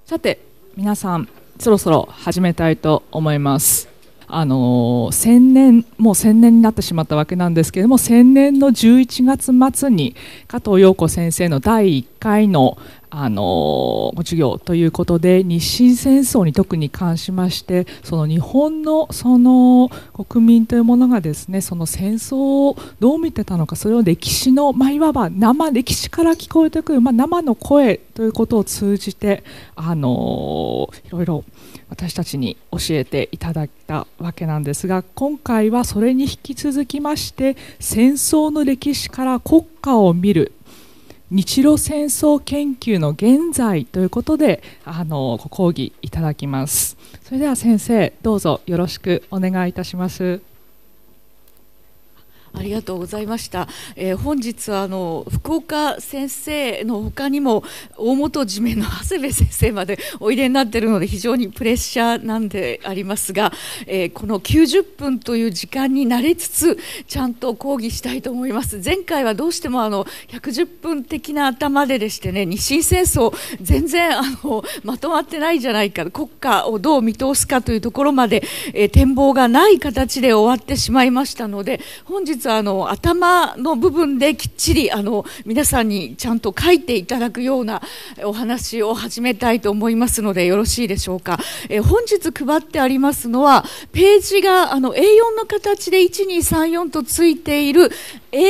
さて皆さん、そろそろ始めたいと思います。1000年もう1000年になってしまったわけなんですけれども、1000年の11月末に加藤陽子先生の第1回のご授業ということで、日清戦争に特に関しまして、その日本のその国民というものがですね、その戦争をどう見てたのか、それを歴史の、いわば歴史から聞こえてくる、生の声ということを通じていろいろ私たちに教えていただいたわけなんですが、今回はそれに引き続きまして、戦争の歴史から国家を見る日露戦争研究の現在ということでご講義いただきます。それでは先生、どうぞよろしくお願いいたします。 ありがとうございました。本日は福岡先生の他にも大本締めの長谷部先生までおいでになっているので、非常にプレッシャーなんでありますが、この90分という時間に慣れつつちゃんと講義したいと思います。前回はどうしても110分的な頭でしてね、日清戦争全然まとまってないじゃないか、国家をどう見通すかというところまで、展望がない形で終わってしまいましたので、本日は頭の部分できっちり皆さんにちゃんと書いていただくようなお話を始めたいと思いますので、よろしいでしょうか。本日配ってありますのは、ページがA4 の形で1234とついている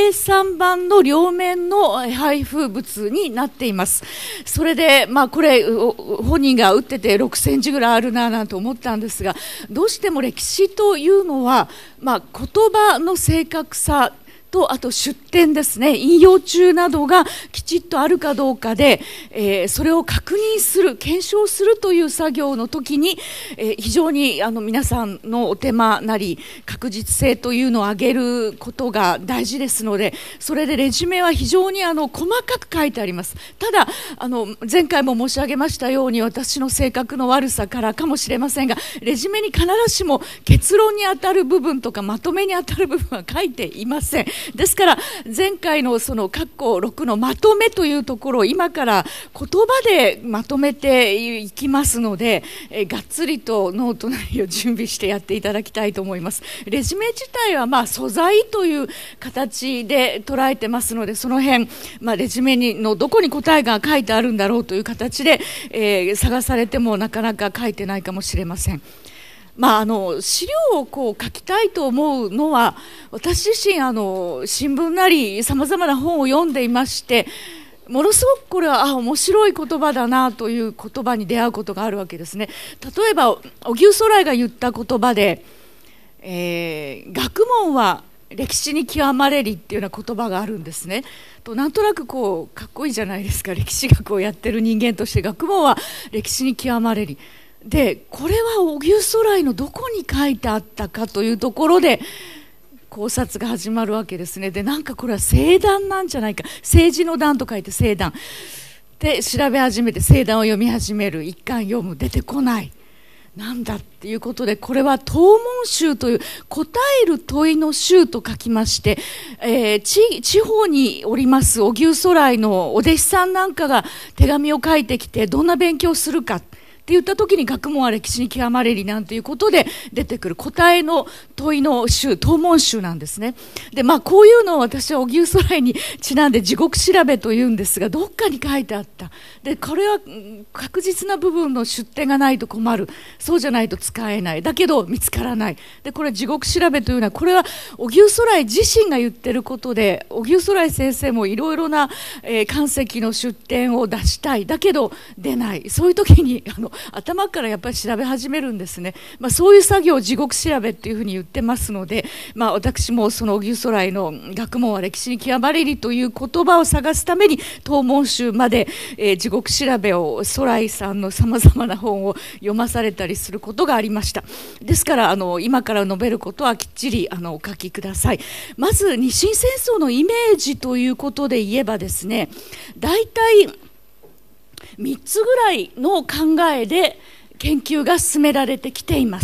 A3 版の両面の配布物になっています。それでこれ本人が打ってて6センチぐらいあるななんて思ったんですが、どうしても歴史というのは言葉の正確さと、あと出典ですね、引用中などがきちっとあるかどうかで、それを確認する、検証するという作業の時に、非常に皆さんのお手間なり確実性というのを上げることが大事ですので、それでレジュメは非常に細かく書いてあります。ただ前回も申し上げましたように、私の性格の悪さからかもしれませんが、レジュメに必ずしも結論に当たる部分とかまとめに当たる部分は書いていません。ですから前回のその括弧6のまとめというところを今から言葉でまとめていきますので、がっつりとノート内容を準備してやっていただきたいと思います。レジュメ自体は素材という形で捉えてますので、その辺、レジュメのどこに答えが書いてあるんだろうという形で、探されてもなかなか書いてないかもしれません。資料を書きたいと思うのは、私自身新聞なりさまざまな本を読んでいまして、ものすごくこれは面白い言葉だなという言葉に出会うことがあるわけですね。例えば荻生徂徠が言った言葉で、学問は歴史に極まれりっていうような言葉があるんですね。なんとなくかっこいいじゃないですか。歴史学をやってる人間として、学問は歴史に極まれりで、これは荻生徂徠のどこに書いてあったかというところで考察が始まるわけですね。で、これは正談なんじゃないか、政治の談と書いて正談で調べ始めて、正談を読み始める、一巻読む、出てこない、なんだっていうことで、これは答問集という答える問いの集と書きまして、地方におります荻生徂徠のお弟子さんなんかが手紙を書いてきて、どんな勉強をするかって言った時に、学問は歴史に極まれりなんていうことで出てくる答えの問いの集、答問集なんですね。で、こういうのを私は荻生徂徠にちなんで地獄調べというんですが、どっかに書いてあった。で、これは確実な部分の出典がないと困る、そうじゃないと使えない、だけど見つからない。で、これ地獄調べというのは、これは荻生徂徠自身が言ってることで、荻生徂徠先生もいろいろな、漢石の出典を出したい、だけど出ない、そういう時に頭からやっぱり調べ始めるんですね。そういう作業を地獄調べっていうふうに言ってますので、私もその荻生徂徠の学問は歴史に極まれりという言葉を探すために答問集まで、地獄調べを徂徠さんのさまざまな本を読まされたりすることがありました。ですから今から述べることはきっちりお書きください。まず日清戦争のイメージということで言えばですね、大体3つぐらいの考えで研究が進められてきています。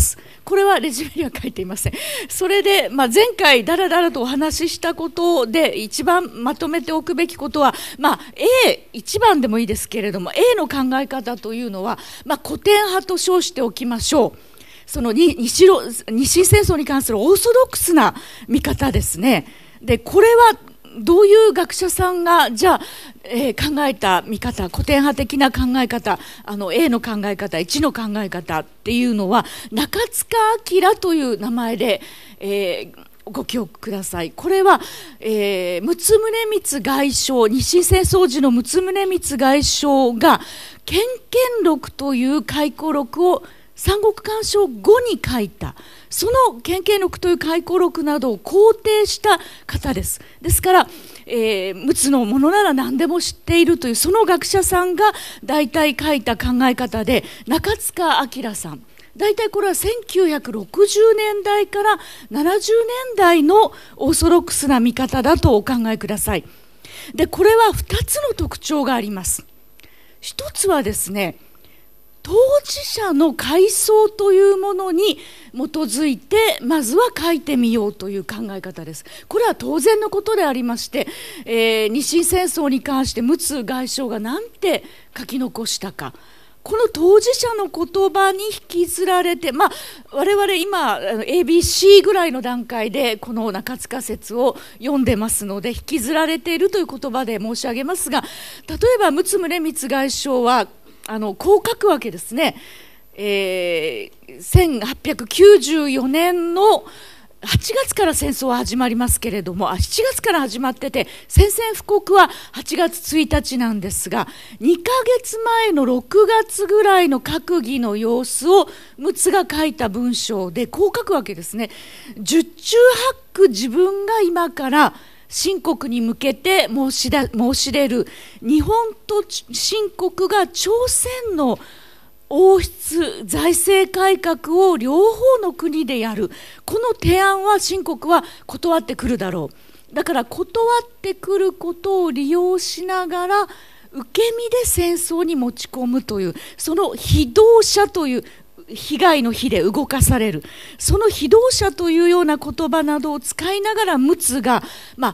これはレジュメには書いていません。それで、前回だらだらとお話ししたことで一番まとめておくべきことは、一番でもいいですけれども、 A の考え方というのは、古典派と称しておきましょう。その日清戦争に関するオーソドックスな見方ですね。でこれはどういう学者さんがじゃあ、考えた見方、古典派的な考え方、A の考え方、1の考え方っていうのは中塚晃という名前で、ご記憶ください。これは、陸奥宗光外相、日清戦争時の陸奥宗光外相が献検録という回顧録を三国干渉後に書いた、その献検録という回顧録などを肯定した方です。ですから、陸奥のものなら何でも知っているというその学者さんが大体書いた考え方で、中塚晃さん、大体これは1960年代から70年代のオーソドックスな見方だとお考えください。でこれは2つの特徴があります。一つはですね、当事者の回想というものに基づいてまずは書いてみようという考え方です。これは当然のことでありまして、日清戦争に関して陸奥外相が何て書き残したか、この当事者の言葉に引きずられて、我々今 ABC ぐらいの段階でこの中塚説を読んでますので引きずられているという言葉で申し上げますが、例えば陸奥宗光外相はこう書くわけですね。1894年の8月から戦争は始まりますけれども、7月から始まってて、宣戦布告は8月1日なんですが、2ヶ月前の6月ぐらいの閣議の様子を陸奥が書いた文章でこう書くわけですね。十中八九自分が今から清国に向けて申し出る日本と清国が朝鮮の王室財政改革を両方の国でやる、この提案は清国は断ってくるだろう。だから断ってくることを利用しながら受け身で戦争に持ち込むという、その非道者という被害の火で動かされる、その非道者というような言葉などを使いながら陸奥が、淡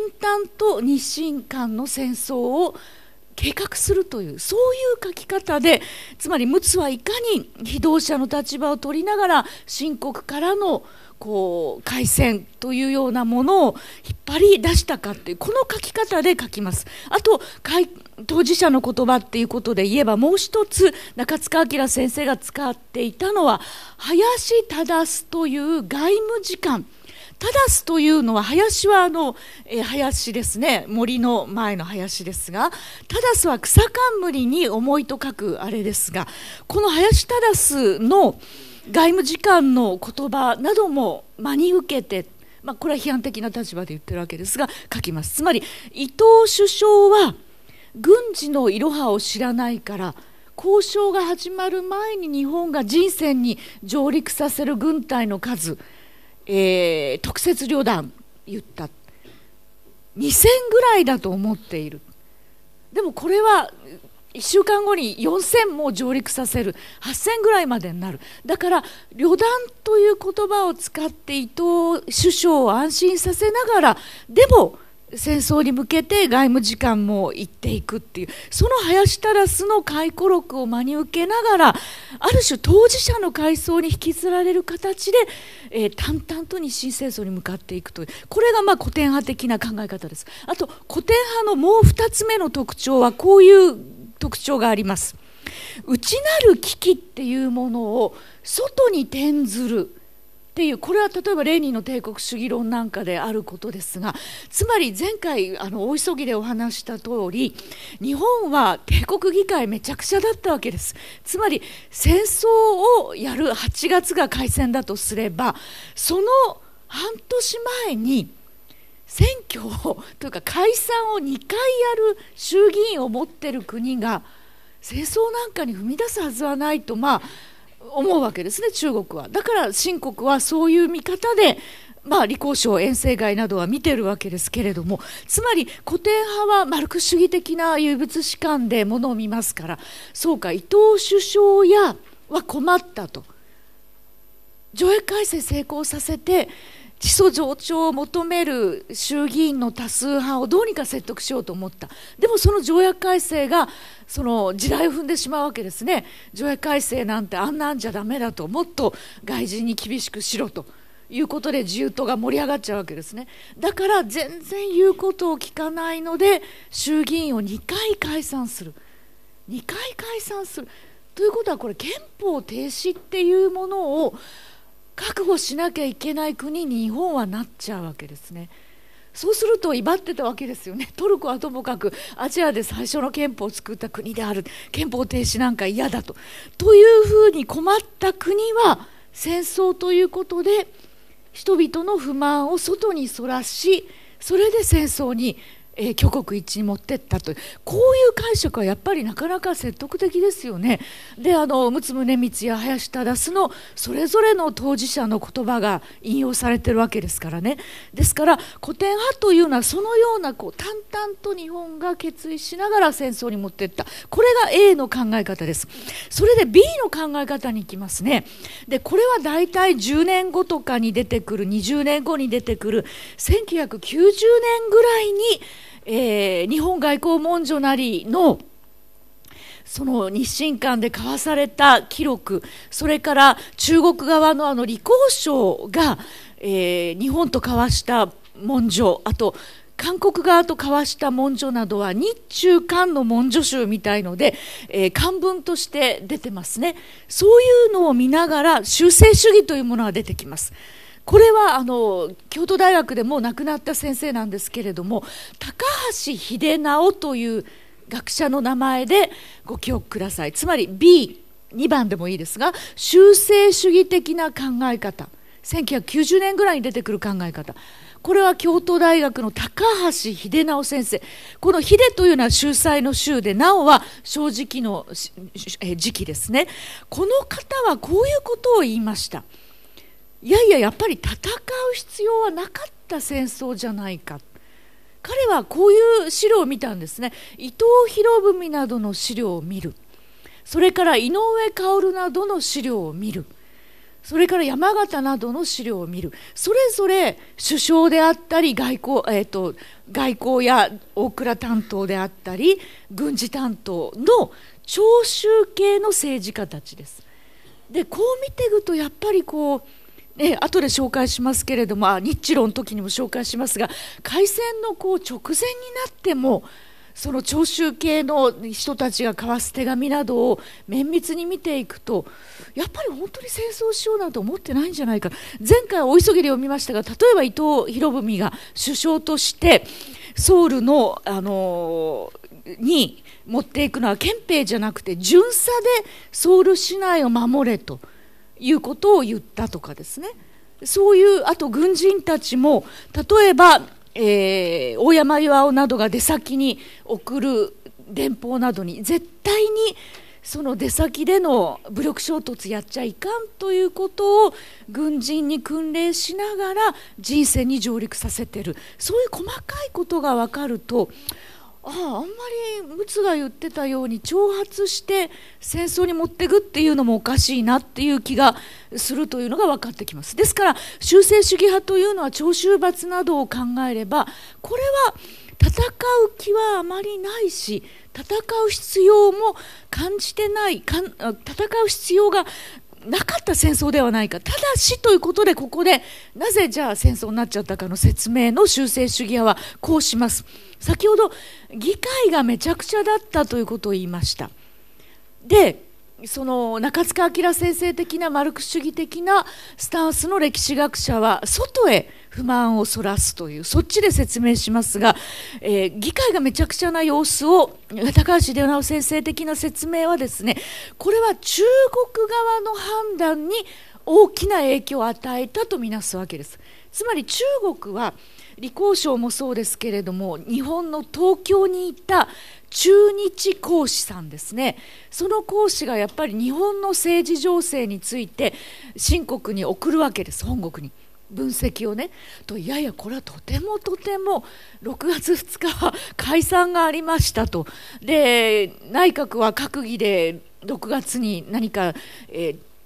々と日清間の戦争を計画するという、そういう書き方で、つまり陸奥はいかに非道者の立場を取りながら清国からの開戦というようなものを引っ張り出したかという、この書き方で書きます。あと当事者の言葉っていうことで言えば、もう一つ中塚晃先生が使っていたのは林忠という外務次官。忠というのは、林は林ですね、森の前の林ですが、忠は草冠に重いと書くあれですが、この林忠の外務次官の言葉なども真に受けて、これは批判的な立場で言ってるわけですが書きます。つまり伊藤首相は軍事のいろはを知らないから、交渉が始まる前に日本が人選に上陸させる軍隊の数、特設旅団言った2000ぐらいだと思っている。でもこれは1週間後に4000も上陸させる、8000ぐらいまでになる。だから旅団という言葉を使って伊藤首相を安心させながら、でも戦争に向けて外務次官も行っていくっていう、その林忠の回顧録を真に受けながら、ある種当事者の回想に引きずられる形で、淡々と日清戦争に向かっていくという、これが古典派的な考え方です。あと古典派のもう2つ目の特徴はこういう特徴があります。内なる危機っていうものを外に転ずるっていう、これは例えばレーニンの帝国主義論なんかであることですが、つまり前回大急ぎでお話した通り、日本は帝国議会めちゃくちゃだったわけです。つまり戦争をやる8月が開戦だとすれば、その半年前に選挙をというか解散を2回やる衆議院を持ってる国が戦争なんかに踏み出すはずはないと思うわけですね、中国は。だから清国はそういう見方で、李鴻章遠征外などは見てるわけですけれども、つまり古典派はマルクス主義的な唯物史観でものを見ますから、そうか、伊藤首相は困ったと。 条約改正成功させて地租上長を求める衆議院の多数派をどうにか説得しようと思った。でもその条約改正がその地雷を踏んでしまうわけですね。条約改正なんてあんなんじゃダメだと、もっと外人に厳しくしろということで自由党が盛り上がっちゃうわけですね。だから全然言うことを聞かないので衆議院を2回解散する。2回解散するということは、これ憲法停止っていうものを覚悟しなきゃいけない国に日本はなっちゃうわけですね。そうすると威張ってたわけですよね。トルコはともかくアジアで最初の憲法を作った国である、憲法停止なんか嫌だというふうに困った国は戦争ということで人々の不満を外にそらし、それで戦争に挙国一致に持っていったという、こういう解釈はやっぱりなかなか説得的ですよね。で、陸奥宗光や林忠のそれぞれの当事者の言葉が引用されてるわけですからね。ですから古典派というのはそのような淡々と日本が決意しながら戦争に持っていった、これが A の考え方です。それで B の考え方に行きますね。でこれはだいたい10年後とかに出てくる、20年後に出てくる1990年ぐらいに日本外交文書なりのその日清間で交わされた記録、それから中国側の李鴻章が、日本と交わした文書、あと韓国側と交わした文書などは日中韓の文書集みたいので、漢文として出てますね。そういうのを見ながら修正主義というものが出てきます。これは京都大学でもう亡くなった先生なんですけれども、高橋秀直という学者の名前でご記憶ください。つまり B2 番でもいいですが、修正主義的な考え方、1990年ぐらいに出てくる考え方、これは京都大学の高橋秀直先生。この秀というのは秀才の秀で、直は正直の時期ですね。この方はこういうことを言いました。いやいや、やっぱり戦う必要はなかった戦争じゃないか。彼はこういう資料を見たんですね。伊藤博文などの資料を見る、それから井上馨などの資料を見る、それから山形などの資料を見る。それぞれ首相であったり外交や大蔵担当であったり軍事担当の長州系の政治家たちです。でこう見ていくとやっぱり後で紹介しますけれども、日露の時にも紹介しますが、開戦の直前になってもその長州系の人たちが交わす手紙などを綿密に見ていくと、やっぱり本当に戦争しようなんて思ってないんじゃないか。前回お急ぎで読みましたが、例えば伊藤博文が首相としてソウルの、に持っていくのは憲兵じゃなくて巡査でソウル市内を守れということを言ったとかですね。そういうあと軍人たちも例えば、大山巌などが出先に送る電報などに絶対にその出先での武力衝突やっちゃいかんということを軍人に訓練しながら人生に上陸させてる、そういう細かいことが分かると、あんまり陸奥が言ってたように挑発して戦争に持っていくっていうのもおかしいなっていう気がするというのが分かってきます。ですから修正主義派というのは徴収罰などを考えれば、これは戦う気はあまりないし、戦う必要も感じてない、戦う必要がなかった戦争ではないか。ただしということで、ここでなぜじゃあ戦争になっちゃったかの説明の修正主義派はこうします。先ほど議会がめちゃくちゃだったということを言いました。でその中塚晃先生的なマルクス主義的なスタンスの歴史学者は外へ不満をそらすという、そっちで説明しますが、議会がめちゃくちゃな様子を高橋秀直先生的な説明はですね、これは中国側の判断に大きな影響を与えたとみなすわけです。つまり中国は李鴻章もそうですけれども、日本の東京にいた駐日公使さんですね、その公使がやっぱり日本の政治情勢について清国に送るわけです。本国に分析をねと、いやいやこれはとても6月2日は解散がありましたと、で内閣は閣議で6月に何か、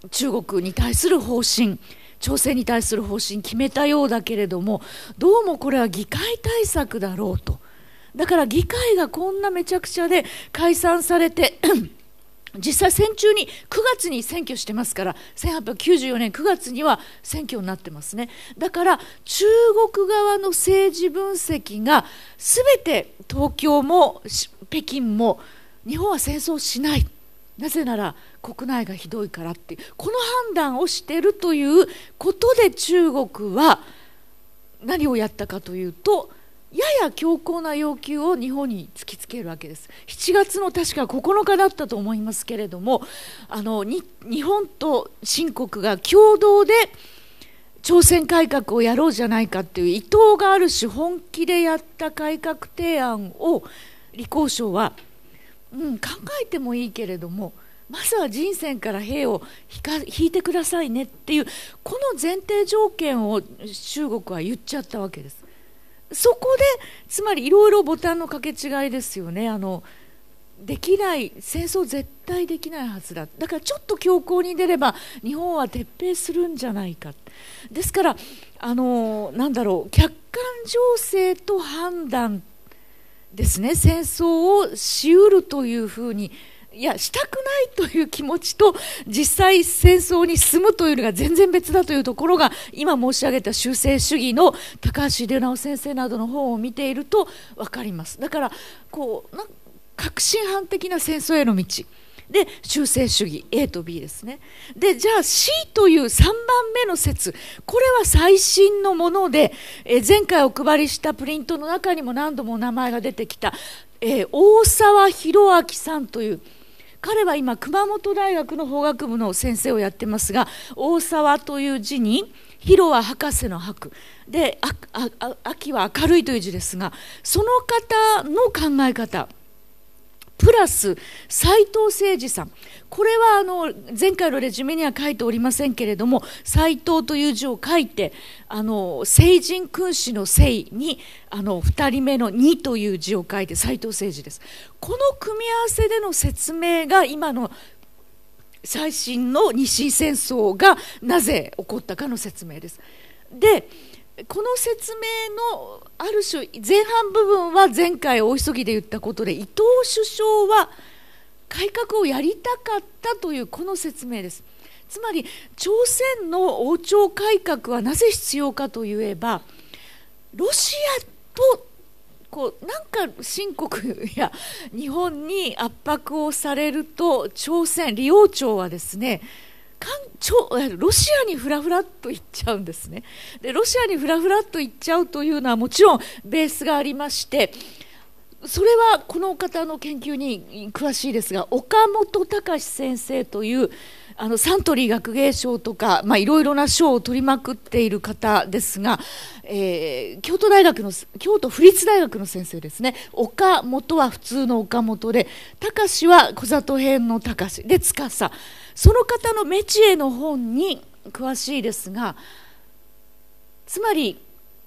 中国に対する方針、朝鮮に対する方針決めたようだけれども、どうもこれは議会対策だろうと。だから議会がこんなめちゃくちゃで解散されて実際戦中に9月に選挙してますから、1894年9月には選挙になってますね。だから中国側の政治分析が全て東京も北京も日本は戦争しない、なぜなら国内がひどいからっていうこの判断をしているということで、中国は何をやったかというと、やや強硬な要求を日本に突きつけるわけです。7月の確か9日だったと思いますけれども、日本と清国が共同で朝鮮改革をやろうじゃないかという意図があるし、本気でやった改革提案を李鴻章は、考えてもいいけれども、まずは人選から兵を引いてくださいねっていうこの前提条件を中国は言っちゃったわけです。そこでつまりいろいろボタンの掛け違いですよね。できない、戦争絶対できないはずだ、だからちょっと強硬に出れば日本は撤兵するんじゃないか。ですからなんだろう、客観情勢と判断ですね、戦争をしうるというふうに、いやしたくないという気持ちと実際戦争に進むというのが全然別だというところが、今申し上げた修正主義の高橋秀直先生などの本を見ていると分かります。だから革新犯的な戦争への道で、修正主義 A と B ですね。でじゃあ C という3番目の説、これは最新のもので、前回お配りしたプリントの中にも何度も名前が出てきた、大沢弘明さんという、彼は今熊本大学の法学部の先生をやってますが、大沢という字に弘は博士の博で、秋は明るいという字ですが、その方の考え方プラス斉藤誠二さん、これは前回のレジュメには書いておりませんけれども、斉藤という字を書いて聖人君子の聖に2人目の2という字を書いて斉藤誠二です。この組み合わせでの説明が今の最新の日清戦争がなぜ起こったかの説明です。でこの説明のある種前半部分は前回大急ぎで言ったことで、伊藤首相は改革をやりたかったというこの説明です。つまり朝鮮の王朝改革はなぜ必要かといえば、ロシアとなんか清国や日本に圧迫をされると、朝鮮李王朝はですね、ロシアにフラフラっと行っちゃうんですね。でロシアにフラフラっと行っちゃうというのはもちろんベースがありまして、それはこの方の研究に詳しいですが、岡本隆先生というサントリー学芸賞とかいろいろな賞を取りまくっている方ですが、京都府立大学の先生ですね。岡本は普通の岡本で、隆は小里編の隆で司、その方のメチエの本に詳しいですが、つまり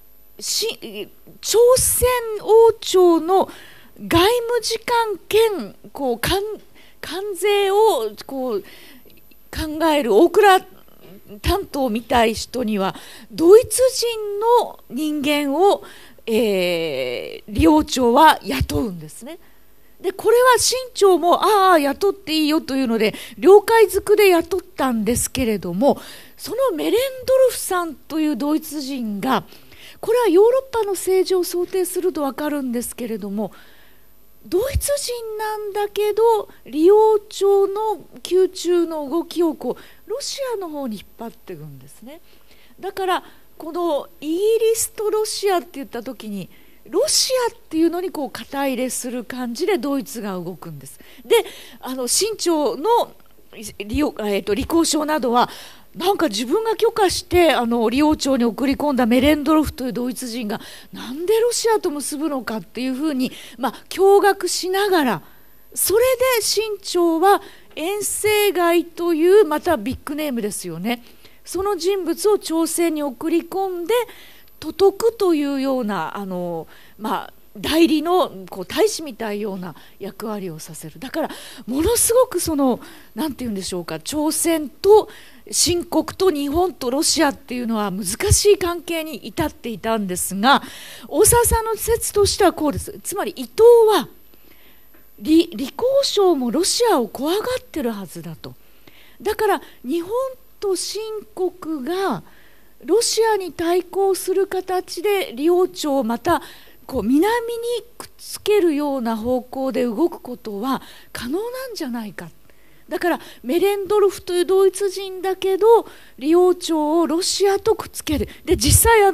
朝鮮王朝の外務次官兼関税を考える大蔵担当みたい人にはドイツ人の人間を、李王朝は雇うんですね。でこれは清朝も雇っていいよというので了解づくで雇ったんですけれども、そのメレンドルフさんというドイツ人が、これはヨーロッパの政治を想定すると分かるんですけれども、ドイツ人なんだけど李王朝の宮中の動きをロシアの方に引っ張っていくんですね。だからこのイギリスとロシアって言った時に、ロシアっていうのに肩入れする感じでドイツが動くんです。で清朝の李鴻章などはなんか自分が許可して李王朝に送り込んだメレンドロフというドイツ人がなんでロシアと結ぶのかっていうふうに驚愕しながら、それで清朝は遠征外というまたビッグネームですよね。その人物を朝鮮に送り込んで都督というような代理の大使みたいような役割をさせる。だからものすごくなんて言うんでしょうか、朝鮮と清国と日本とロシアっていうのは難しい関係に至っていたんですが、大沢さんの説としてはこうです。つまり伊藤は李光章もロシアを怖がってるはずだと。だから日本と清国がロシアに対抗する形で李王朝をまた南にくっつけるような方向で動くことは可能なんじゃないか。だからメレンドルフというドイツ人だけど李王朝をロシアとくっつける。で実際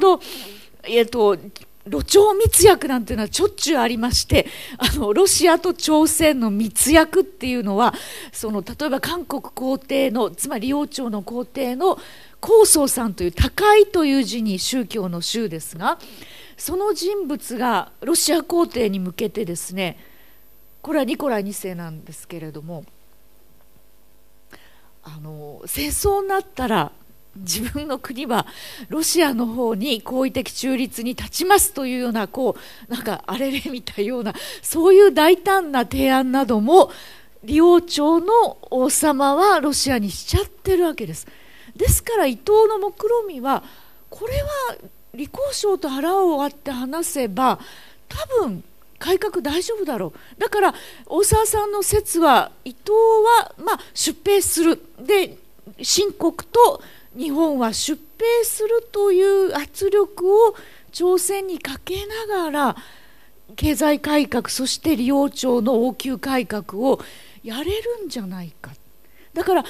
ロ朝密約なんていうのはしょっちゅうありまして、ロシアと朝鮮の密約っていうのは例えば韓国皇帝の、つまり李王朝の皇帝の高宗さんという、高いという字に宗教の宗ですが、その人物がロシア皇帝に向けてですね、これはニコライ2世なんですけれども、戦争になったら自分の国はロシアの方に好意的中立に立ちますというようななんかあれれみたいような、そういう大胆な提案なども李王朝の王様はロシアにしちゃってるわけです。ですから伊藤の目論見は、これは李光章と腹を割って話せば多分改革大丈夫だろう。だから大沢さんの説は、伊藤は出兵する、で清国と日本は出兵するという圧力を朝鮮にかけながら経済改革、そして李王朝の王宮改革をやれるんじゃないか。だから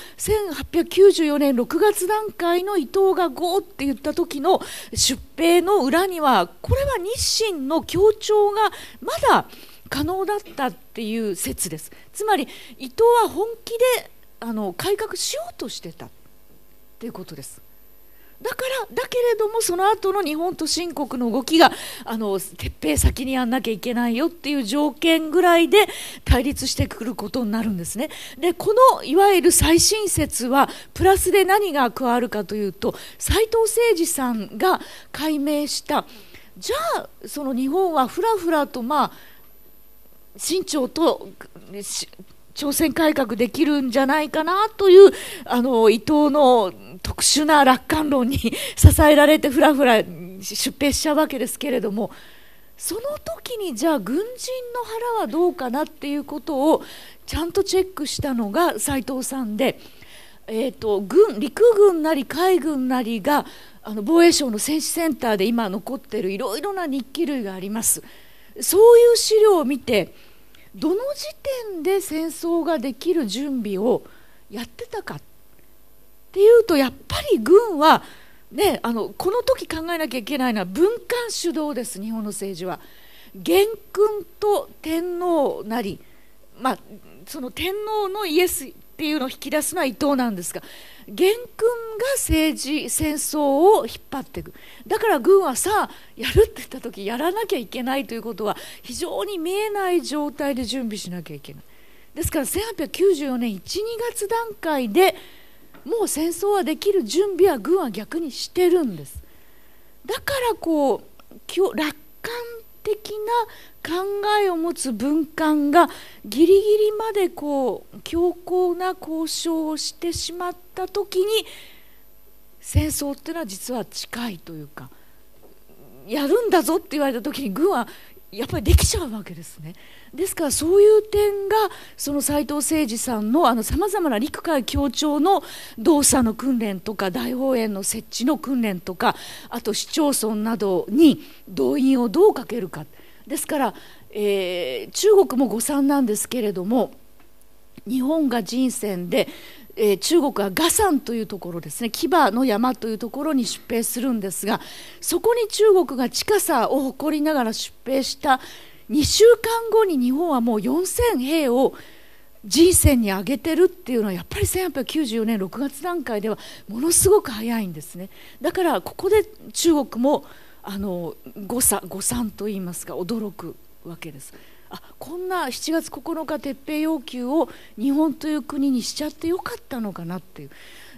1894年6月段階の伊藤がゴーって言った時の出兵の裏には、これは日清の協調がまだ可能だったっていう説です。つまり伊藤は本気で改革しようとしてたっていうことです。だけれどもその後の日本と清国の動きが撤兵先にやんなきゃいけないよっていう条件ぐらいで対立してくることになるんですね。でこのいわゆる最新説はプラスで何が加わるかというと、斉藤誠二さんが解明した、じゃあ日本はふらふらと清朝と朝鮮改革できるんじゃないかなという伊藤の特殊な楽観論に支えられてふらふら出兵しちゃうわけですけれども、その時にじゃあ軍人の腹はどうかなっていうことをちゃんとチェックしたのが斉藤さんで、陸軍なり海軍なりが防衛省の戦史センターで今残っているいろいろな日記類があります。そういう資料を見て、どの時点で戦争ができる準備をやってたかっていうと、やっぱり軍はね、この時考えなきゃいけないのは文官主導です。日本の政治は元君と天皇なり、その天皇のイエスっていうのを引き出すのは伊藤なんですが、元君が政治戦争を引っ張っていく。だから軍はさあやるって言った時やらなきゃいけないということは非常に見えない状態で準備しなきゃいけない。ですから1894年1、2月段階でもう戦争はできる準備は軍は逆にしてるんです。だから楽観的な考えを持つ文官がギリギリまで強硬な交渉をしてしまった時に、戦争っていうのは実は近いというか、やるんだぞって言われた時に軍はやっぱりできちゃうわけですね。ですからそういう点がその斉藤誠二さんのさまざまな陸海協調の動作の訓練とか、大本営の設置の訓練とか、あと市町村などに動員をどうかけるか。ですから、中国も誤算なんですけれども、日本が人選で、中国は雅山というところですね、騎馬の山というところに出兵するんですが、そこに中国が近さを誇りながら出兵した2週間後に日本はもう4000兵を人選に上げてるっていうのは、やっぱり1894年6月段階ではものすごく早いんですね。だからここで中国も誤算といいますか驚くわけです。こんな7月9日撤兵要求を日本という国にしちゃってよかったのかなっていう。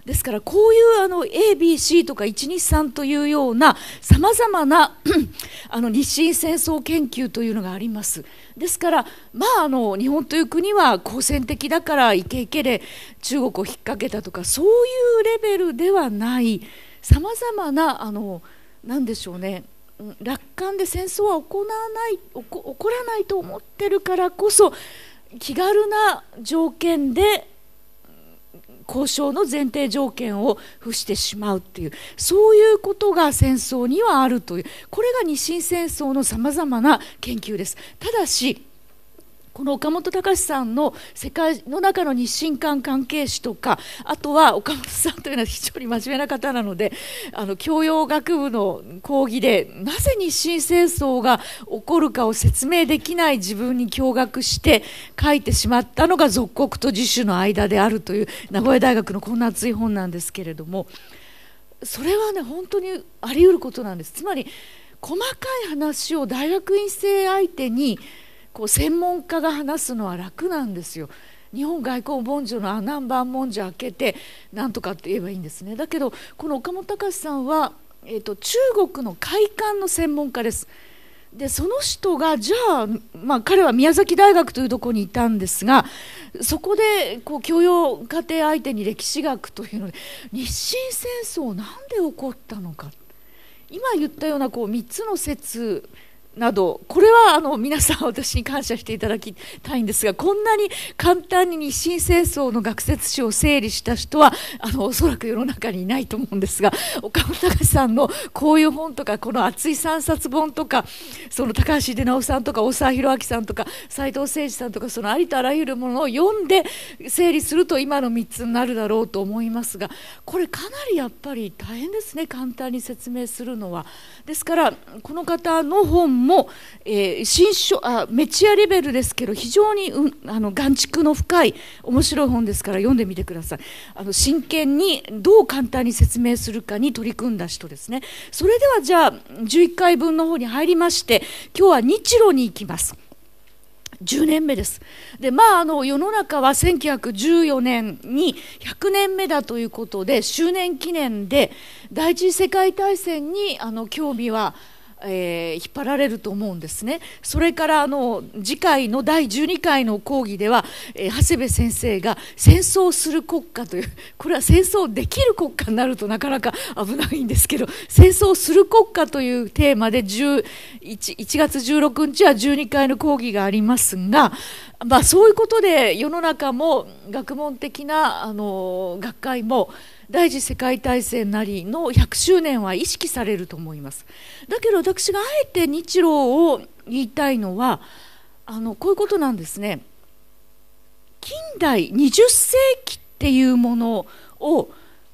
ですからこういうABC とか123というようなさまざまな日清戦争研究というのがあります。ですから、日本という国は好戦的だからイケイケで中国を引っ掛けたとか、そういうレベルではないさまざまな何でしょうね、楽観で戦争は起こらないと思ってるからこそ気軽な条件で交渉の前提条件を付してしまうっていう、そういうことが戦争にはあるという、これが日清戦争のさまざまな研究です。ただしこの岡本隆さんの世界の中の日清館関係史とか、あとは岡本さんというのは非常に真面目な方なので、教養学部の講義でなぜ日清戦争が起こるかを説明できない自分に驚愕して書いてしまったのが属国と自主の間であるという名古屋大学のこんな厚い本なんですけれども、それはね本当にあり得ることなんです。つまり細かい話を大学院生相手に専門家が話すのは楽なんですよ。日本外交文書の阿南蛮文書開けてなんとかって言えばいいんですね。だけどこの岡本隆さんは、中国の会館の専門家です。でその人がじゃあ、彼は宮崎大学というところにいたんですが、そこで教養課程相手に歴史学というので日清戦争なんで起こったのか、今言ったような3つの説など、これは皆さん私に感謝していただきたいんですが、こんなに簡単に日清戦争の学説史を整理した人はおそらく世の中にいないと思うんですが、岡本隆さんのこういう本とかこの厚い3冊本とか、その高橋秀直さんとか大沢弘明さんとか斉藤誠二さんとか、そのありとあらゆるものを読んで整理すると今の3つになるだろうと思いますが、これかなりやっぱり大変ですね、簡単に説明するのは。ですからこの方の本も、メチアレベルですけど非常に眼蓄の深い面白い本ですから読んでみてください。真剣にどう簡単に説明するかに取り組んだ人ですね。それではじゃあ11回分の方に入りまして、今日は日露に行きます。10年目です。で、世の中は1914年に100年目だということで、周年記念で第一次世界大戦に興味は引っ張られると思うんですね。それから次回の第12回の講義では、長谷部先生が戦争する国家という、これは戦争できる国家になるとなかなか危ないんですけど、戦争する国家というテーマで1月16日は12回の講義がありますが、そういうことで世の中も学問的な学会も第一次世界大戦なりの100周年は意識されると思います。だけど私があえて日露を言いたいのはこういうことなんですね。近代20世紀っていうものを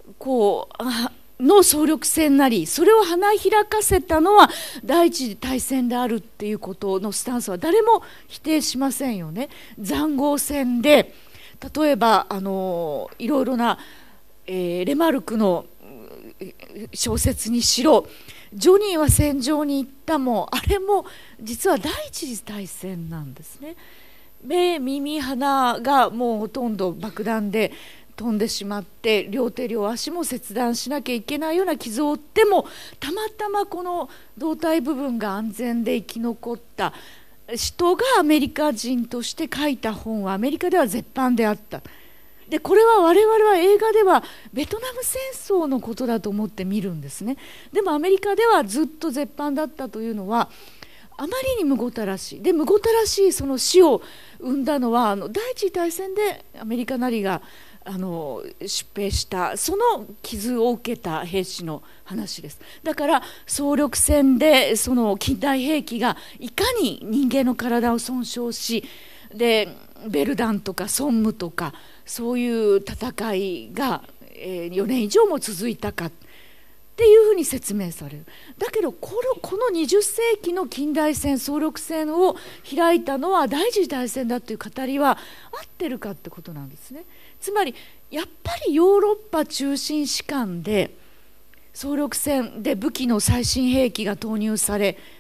の総力戦なり、それを花開かせたのは第一次大戦であるっていうことのスタンスは誰も否定しませんよね。塹壕戦で例えばいろいろなレマルクの小説にしろ、ジョニーは戦場に行ったも、あれも実は第一次大戦なんですね。目耳鼻がもうほとんど爆弾で飛んでしまって、両手両足も切断しなきゃいけないような傷を負っても、たまたまこの胴体部分が安全で生き残った人がアメリカ人として書いた本はアメリカでは絶版であった。でこれは我々は映画ではベトナム戦争のことだと思って見るんですね。でもアメリカではずっと絶版だったというのはあまりにむごたらしい。でむごたらしいその死を生んだのは第一次大戦でアメリカなりが出兵したその傷を受けた兵士の話です。だから総力戦でその近代兵器がいかに人間の体を損傷し、でベルダンとかソンムとかそういう戦いが4年以上も続いたかっていうふうに説明される。だけどこの20世紀の近代戦総力戦を開いたのは第一次大戦だという語りは合ってるかってことなんですね。つまりやっぱりヨーロッパ中心士官で総力戦で武器の最新兵器が投入され、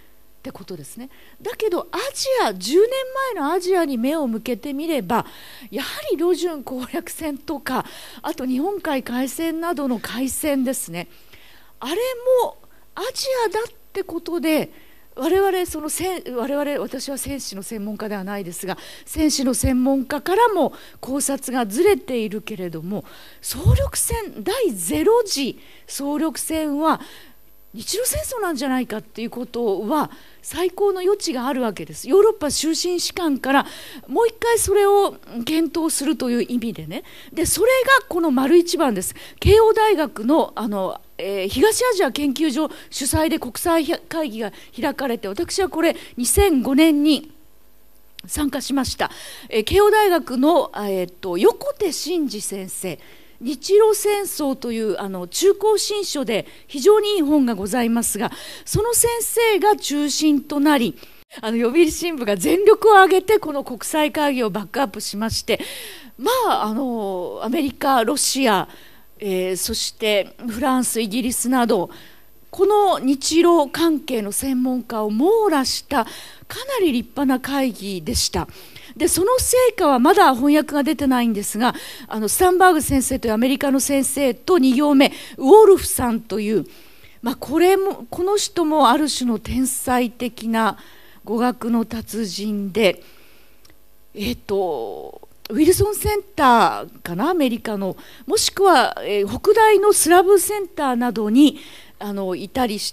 ってことですね。だけど10年前のアジアに目を向けてみれば、やはり旅順攻略戦とか、あと日本海海戦などの海戦ですね、あれもアジアだってことで、私は戦史の専門家ではないですが、戦史の専門家からも考察がずれているけれども、総力戦、第0次総力戦は日露戦争なんじゃないかっていうことは最高の余地があるわけです。ヨーロッパ終身士官からもう一回それを検討するという意味でね。でそれがこの丸一番です。慶応大学の東アジア研究所主催で国際会議が開かれて、私はこれ2005年に参加しました。慶応大学の、横手慎二先生、日露戦争という中高新書で非常にいい本がございますが、その先生が中心となり、読売新聞が全力を挙げてこの国際会議をバックアップしまして、アメリカ、ロシア、そしてフランス、イギリスなどこの日露関係の専門家を網羅したかなり立派な会議でした。でその成果はまだ翻訳が出てないんですが、スタンバーグ先生というアメリカの先生と2行目ウォルフさんという、この人もある種の天才的な語学の達人で、ウィルソンセンターかな、アメリカの、もしくは、北大のスラブセンターなどにいたりして、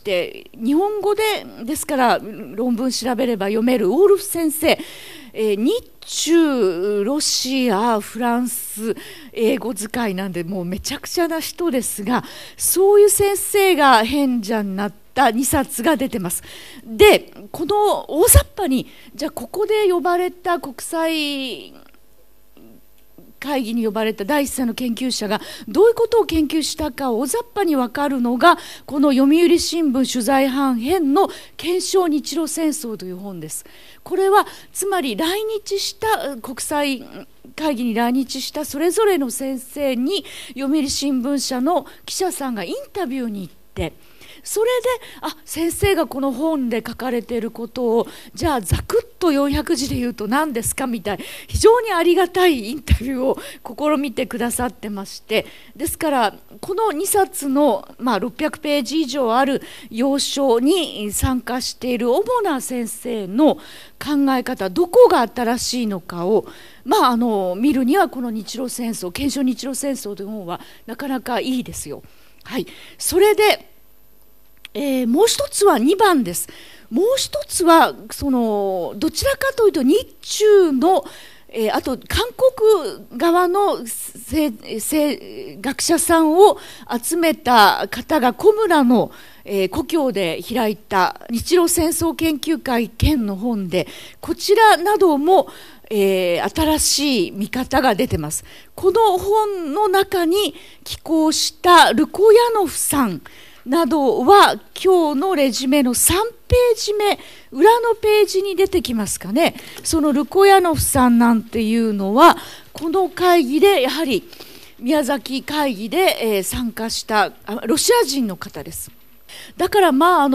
日本語ですから論文調べれば読めるウォルフ先生、日中、ロシア、フランス、英語使いなんでもうめちゃくちゃな人ですが、そういう先生が編者になった2冊が出てます。でこの大雑把に、じゃあここで呼ばれた国際会議に呼ばれた第一線の研究者がどういうことを研究したかを大雑把に分かるのがこの読売新聞取材班編の検証日露戦争という本です。これはつまり来日した国際会議に来日したそれぞれの先生に読売新聞社の記者さんがインタビューに行って、それで先生がこの本で書かれていることをじゃあざくっと400字で言うと何ですかみたい、非常にありがたいインタビューを試みてくださってまして、ですからこの2冊の、600ページ以上ある要書に参加している主な先生の考え方、どこが新しいのかを見るにはこの日露戦争、検証日露戦争という本はなかなかいいですよ。はい、それでもう一つは2番です。もう一つはどちらかというと日中の、あと韓国側の学者さんを集めた方が小村の、故郷で開いた日露戦争研究会兼の本で、こちらなども新しい見方が出てます。この本の中に寄稿したルコヤノフさんなどは今日のレジュメの3ページ目、裏のページに出てきますかね。そのルコヤノフさんなんていうのはこの会議でやはり宮崎会議で、参加したロシア人の方です。だから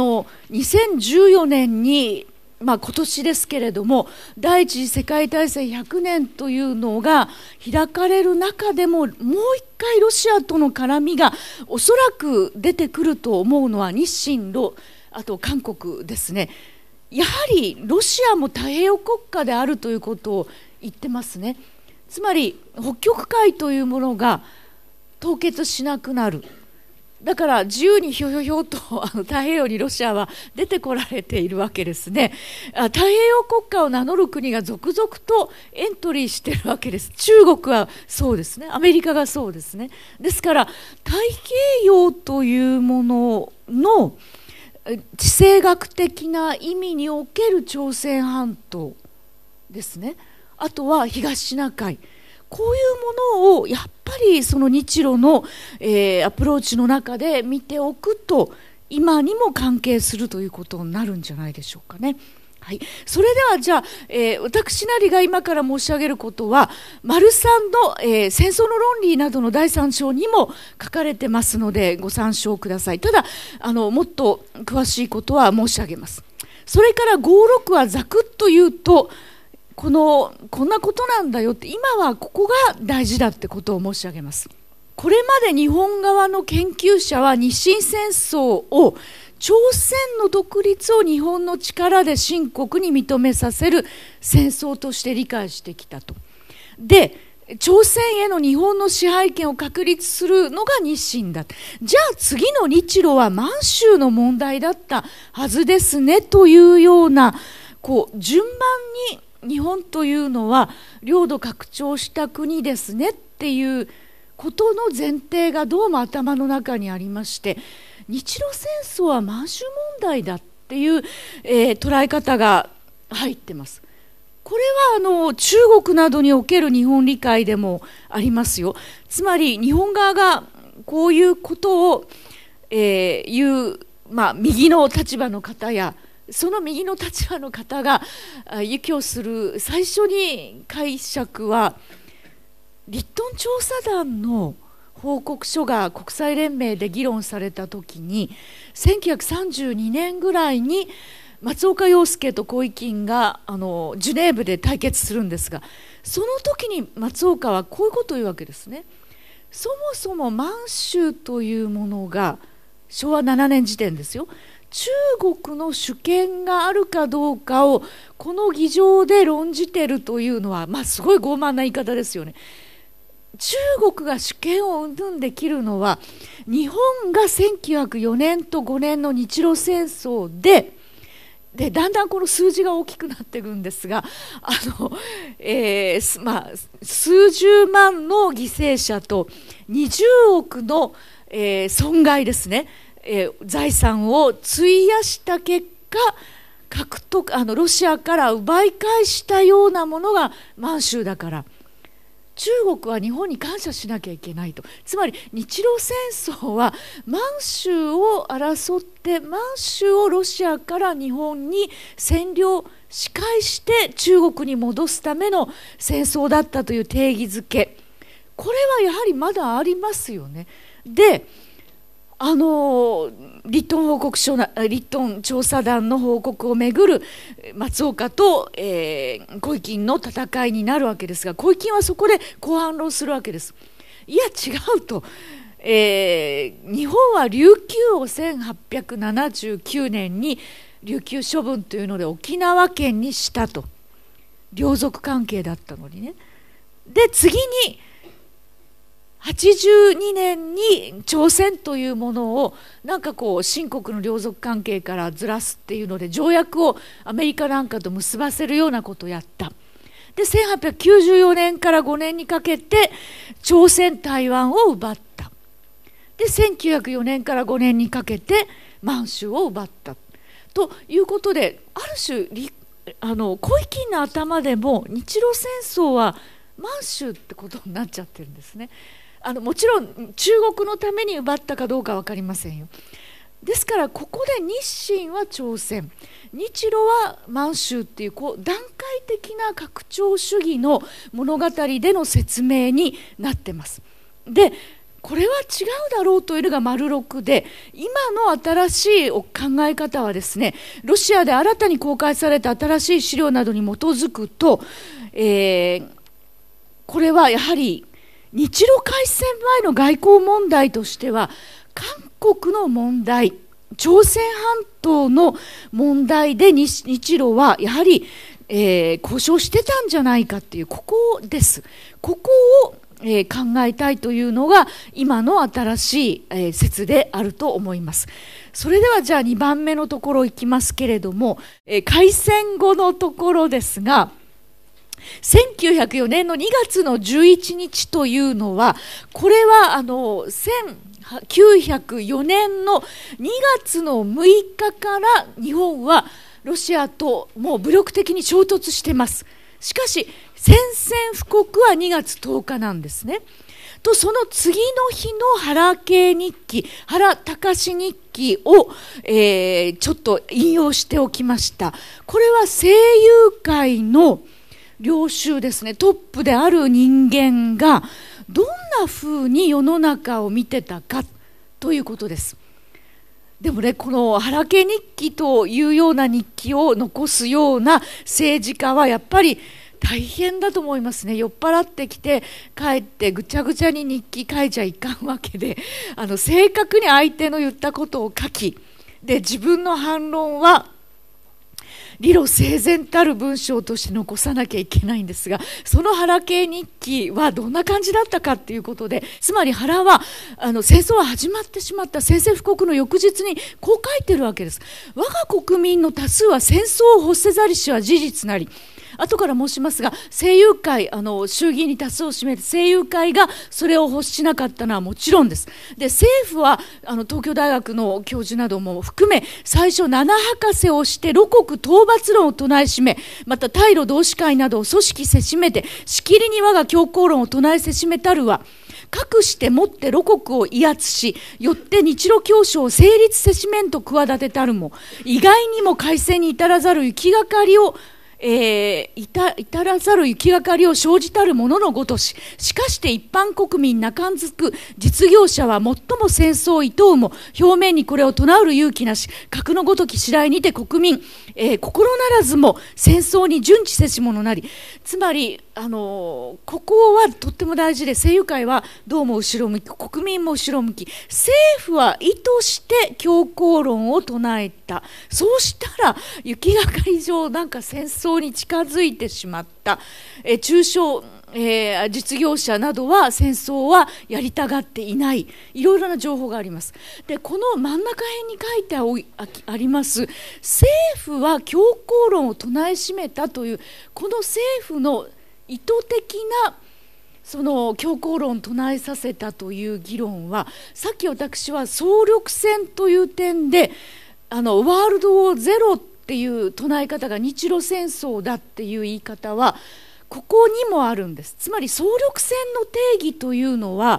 2014年に今年ですけれども第一次世界大戦100年というのが開かれる中でも、もう一回ロシアとの絡みがおそらく出てくると思うのは日清あと韓国ですね。やはりロシアも太平洋国家であるということを言ってますね。つまり北極海というものが凍結しなくなる。だから自由にひょひょひょと太平洋にロシアは出てこられているわけですね。太平洋国家を名乗る国が続々とエントリーしているわけです。中国はそうですね、アメリカがそうですね。ですから太平洋というものの地政学的な意味における朝鮮半島ですね、あとは東シナ海、こういうものをやっぱりその日露の、アプローチの中で見ておくと今にも関係するということになるんじゃないでしょうかね。はい、それではじゃあ、私なりが今から申し上げることは丸3の、戦争の論理などの第3章にも書かれてますのでご参照ください。ただもっと詳しいことは申し上げます。 それから5、6はざくっと言うとこんなことなんだよって、今はここが大事だってことを申し上げます。これまで日本側の研究者は日清戦争を朝鮮の独立を日本の力で清国に認めさせる戦争として理解してきたと。で、朝鮮への日本の支配権を確立するのが日清だ。じゃあ次の日露は満州の問題だったはずですねというような、順番に日本というのは領土拡張した国ですねっていうことの前提がどうも頭の中にありまして、日露戦争は満州問題だっていう、捉え方が入ってます。これは中国などにおける日本理解でもありますよ。つまり日本側がこういうことを、言う、右の立場の方やその右の立場の方が輸拠する最初に解釈は、リットン調査団の報告書が国際連盟で議論された時に1932年ぐらいに松岡洋右と小池がジュネーブで対決するんですが、その時に松岡はこういうことを言うわけですね。そもそも満州というものが昭和7年時点ですよ、中国の主権があるかどうかをこの議場で論じてるというのは、すごい傲慢な言い方ですよね。中国が主権を云々できるのは、日本が1904年と5年の日露戦争でだんだんこの数字が大きくなっていくんですが、数十万の犠牲者と20億の、損害ですね、財産を費やした結果ロシアから奪い返したようなものが満州だから、中国は日本に感謝しなきゃいけないと。つまり日露戦争は満州を争って、満州をロシアから日本に占領し返して中国に戻すための戦争だったという定義づけ、これはやはりまだありますよね。で、リットン調査団の報告をめぐる松岡と、小池の戦いになるわけですが、小池はそこでこう反論するわけです。いや違うと、日本は琉球を1879年に琉球処分というので沖縄県にしたと。領属関係だったのにね。で次に82年に朝鮮というものを清国の領属関係からずらすっていうので条約をアメリカなんかと結ばせるようなことをやった。で1894年から5年にかけて朝鮮台湾を奪った。で1904年から5年にかけて満州を奪ったということで、ある種小池の頭でも日露戦争は満州ってことになっちゃってるんですね。もちろん中国のために奪ったかどうか分かりませんよ。ですからここで日清は朝鮮、日露は満州っていう段階的な拡張主義の物語での説明になってます。でこれは違うだろうというのが丸6で、今の新しい考え方はですね、ロシアで新たに公開された新しい資料などに基づくと、これはやはり日露開戦前の外交問題としては韓国の問題、朝鮮半島の問題で日露はやはり、交渉してたんじゃないかっていう、ここです。ここを、考えたいというのが今の新しい、説であると思います。それではじゃあ2番目のところいきますけれども、開戦後のところですが、1904年の2月の11日というのは、これは1904年の2月の6日から日本はロシアともう武力的に衝突してます。しかし宣戦布告は2月10日なんですね。とその次の日の原敬日記、原敬日記を、ちょっと引用しておきました。これは政友会の領袖ですね、トップである人間がどんなふうに世の中を見てたかということです。 でもね、この原家日記というような日記を残すような政治家はやっぱり大変だと思いますね。酔っ払ってきて帰ってぐちゃぐちゃに日記書いちゃいかんわけで、正確に相手の言ったことを書き、で自分の反論は理路整然たる文章として残さなきゃいけないんですが、その原家日記はどんな感じだったかっていうことで、つまり原は戦争は始まってしまった宣戦布告の翌日にこう書いてるわけです。我が国民の多数は戦争を欲せざりしは事実なり、後から申しますが、政友会、衆議院に多数を占めて政友会がそれを欲しなかったのはもちろんです。で政府は東京大学の教授なども含め、最初七博士をして露国討伐論を唱えしめ、また対露同志会などを組織せしめて、しきりに我が強硬論を唱えせしめたるは、かくしてもって露国を威圧し、よって日露協商を成立せしめんと企てたるも、意外にも改正に至らざる行きがかりを至らざる行きがかりを生じたるもののごとし、しかして一般国民中んずく実業者は最も戦争を厭うも、表面にこれを唱うる勇気なし、格のごとき次第にて国民、心ならずも戦争に順知せし者なり。つまりここはとっても大事で、政友会はどうも後ろ向き、国民も後ろ向き、政府は意図して強硬論を唱えた。そうしたら行きがかり上なんか戦争に近づいてしまった。中小実業者などは戦争はやりたがっていない、いろいろな情報があります。でこの真ん中辺に書いてあります、政府は強硬論を唱えしめたという、この政府の意図的なその強硬論を唱えさせたという議論は、さっき私は総力戦という点でワールドウォーゼロっていう唱え方が日露戦争だっていう言い方はここにもあるんです。つまり総力戦の定義というのは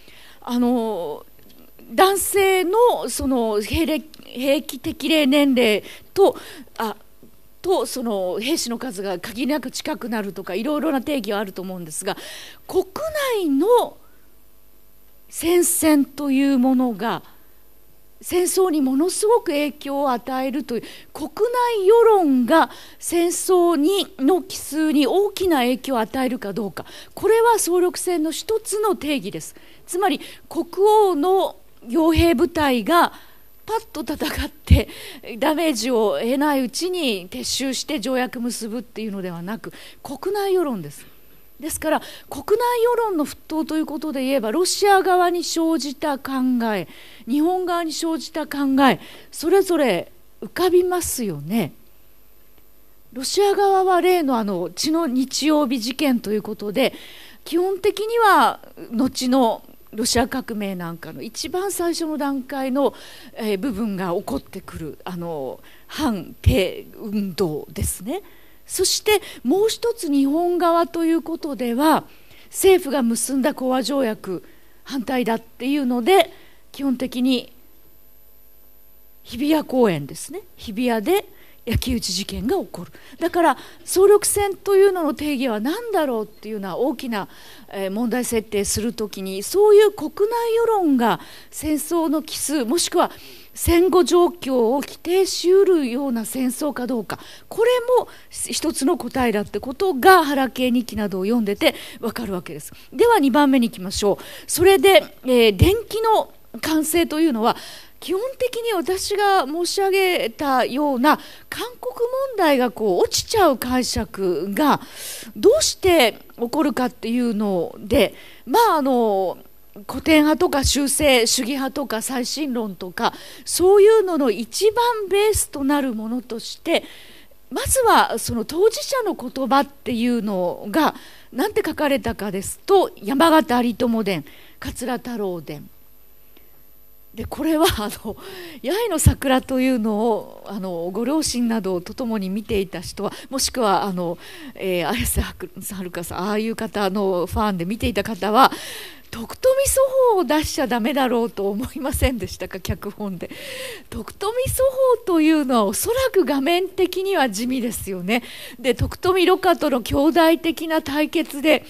男性のその兵役適齢年齢とその兵士の数が限りなく近くなるとか、いろいろな定義はあると思うんですが、国内の戦線というものが戦争にものすごく影響を与えるという、国内世論が戦争の帰趨に大きな影響を与えるかどうか、これは総力戦の一つの定義です。つまり国王の傭兵部隊がパッと戦ってダメージを得ないうちに撤収して条約結ぶっていうのではなく、国内世論です。ですから国内世論の沸騰ということで言えば、ロシア側に生じた考え、日本側に生じた考え、それぞれ浮かびますよね。ロシア側は例の血の日曜日事件ということで、基本的には後のロシア革命なんかの一番最初の段階の部分が起こってくる反帝運動ですね。そしてもう一つ日本側ということでは、政府が結んだ講和条約反対だっていうので、基本的に日比谷公園ですね、日比谷で焼き討ち事件が起こる。だから総力戦というのの定義は何だろうっていうのは大きな問題設定するときに、そういう国内世論が戦争の帰趨、もしくは戦後状況を規定しうるような戦争かどうか、これも一つの答えだってことが原家日記などを読んでて分かるわけです。では2番目に行きましょう。それで、電気の完成というのは、基本的に私が申し上げたような韓国問題が落ちちゃう解釈がどうして起こるかっていうので、古典派とか修正主義派とか最新論とか、そういうのの一番ベースとなるものとして、まずはその当事者の言葉っていうのが何て書かれたかですと、山形有朋伝、桂太郎伝で、これは八重の桜というのをご両親などとともに見ていた人は、もしくは綾瀬はるかさん、ああいう方のファンで見ていた方は、徳富祖法を出しちゃダメだろうと思いませんでしたか、脚本で。徳富祖法というのはおそらく画面的には地味ですよね。で徳富ろ過との兄弟的な対決で、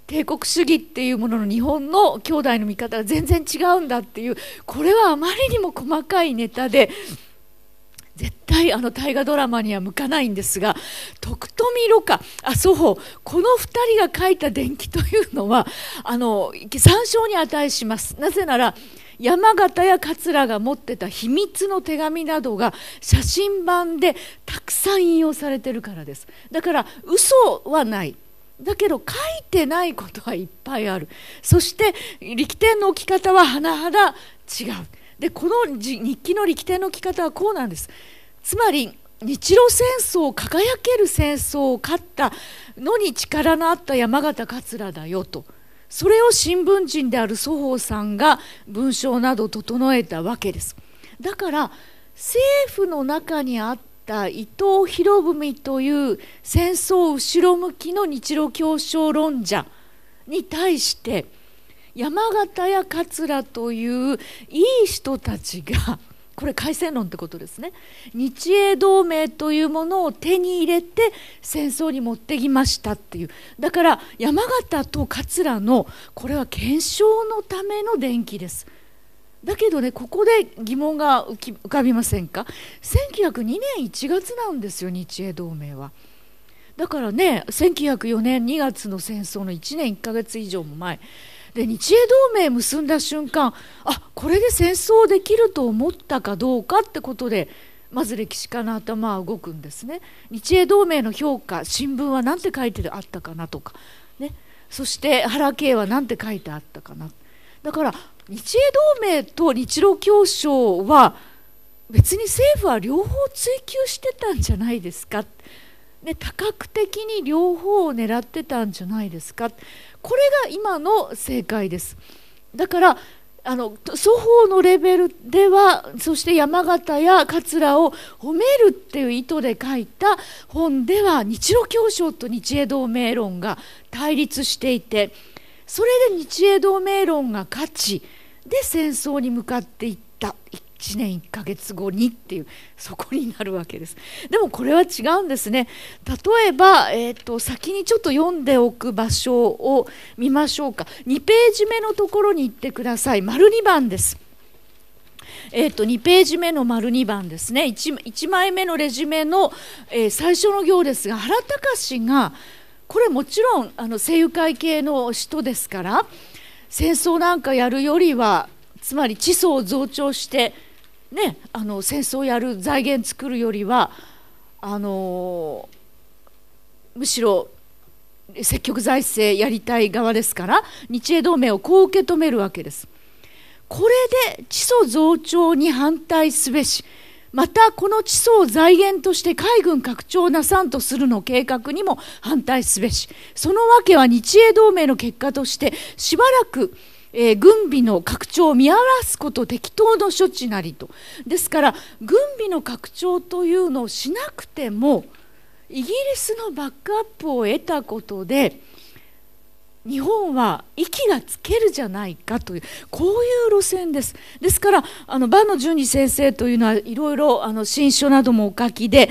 帝国主義っていうものの日本の兄弟の見方が全然違うんだっていう、これはあまりにも細かいネタで絶対大河ドラマには向かないんですが、徳富蘆花、そうこの2人が書いた伝記というのは参照に値します。なぜなら山形や桂が持ってた秘密の手紙などが写真版でたくさん引用されてるからです。だから嘘はない、だけど書いてないことはいっぱいある。そして力点の置き方は甚だ違う。でこの日記の力点の置き方はこうなんです。つまり日露戦争、輝ける戦争を勝ったのに力のあった山形桂だよと、それを新聞人である祖宝さんが文章など整えたわけです。だから政府の中にあった伊藤博文という戦争後ろ向きの日露協商論者に対して、山形や桂といういい人たちが、これ開戦論ってことですね、日英同盟というものを手に入れて戦争に持ってきましたっていう。だから山形と桂のこれは検証のための伝記です。だけどね、ここで疑問が浮かびませんか。1902年1月なんですよ、日英同盟は。だからね、1904年2月の戦争の1年1ヶ月以上も前で、日英同盟結んだ瞬間、これで戦争できると思ったかどうかってことで、まず歴史家の頭は動くんですね。日英同盟の評価、新聞は何て書いてあったかなとか、ね、そして原敬は何て書いてあったかな。だから日英同盟と日露協商は別に政府は両方追求してたんじゃないですか、ね、多角的に両方を狙ってたんじゃないですか。これが今の正解です。だから双方のレベルでは、そして山形や桂を褒めるっていう意図で書いた本では、日露協商と日英同盟論が対立していて、それで日英同盟論が勝ちで戦争に向かっていった1年1ヶ月後にっていう、そこになるわけです。でもこれは違うんですね。例えば、先にちょっと読んでおく場所を見ましょうか。2ページ目のところに行ってください。丸2番です。2ページ目の丸2番ですね。 1枚目のレジュメの、最初の行ですが、原敬がこれもちろん西友会系の人ですから、戦争なんかやるよりは、つまり地層を増長してね、戦争をやる財源作るよりはむしろ積極財政やりたい側ですから、日英同盟をこう受け止めるわけです。これで地層増長に反対すべし、またこの地層を財源として海軍拡張なさんとするの計画にも反対すべし、そのわけは日英同盟の結果としてしばらく軍備の拡張を見合わすこと適当の処置なりと。ですから軍備の拡張というのをしなくてもイギリスのバックアップを得たことで日本は息がつけるじゃないかという、こういう路線です。ですから坂野淳二先生というのはいろいろ新書などもお書きで、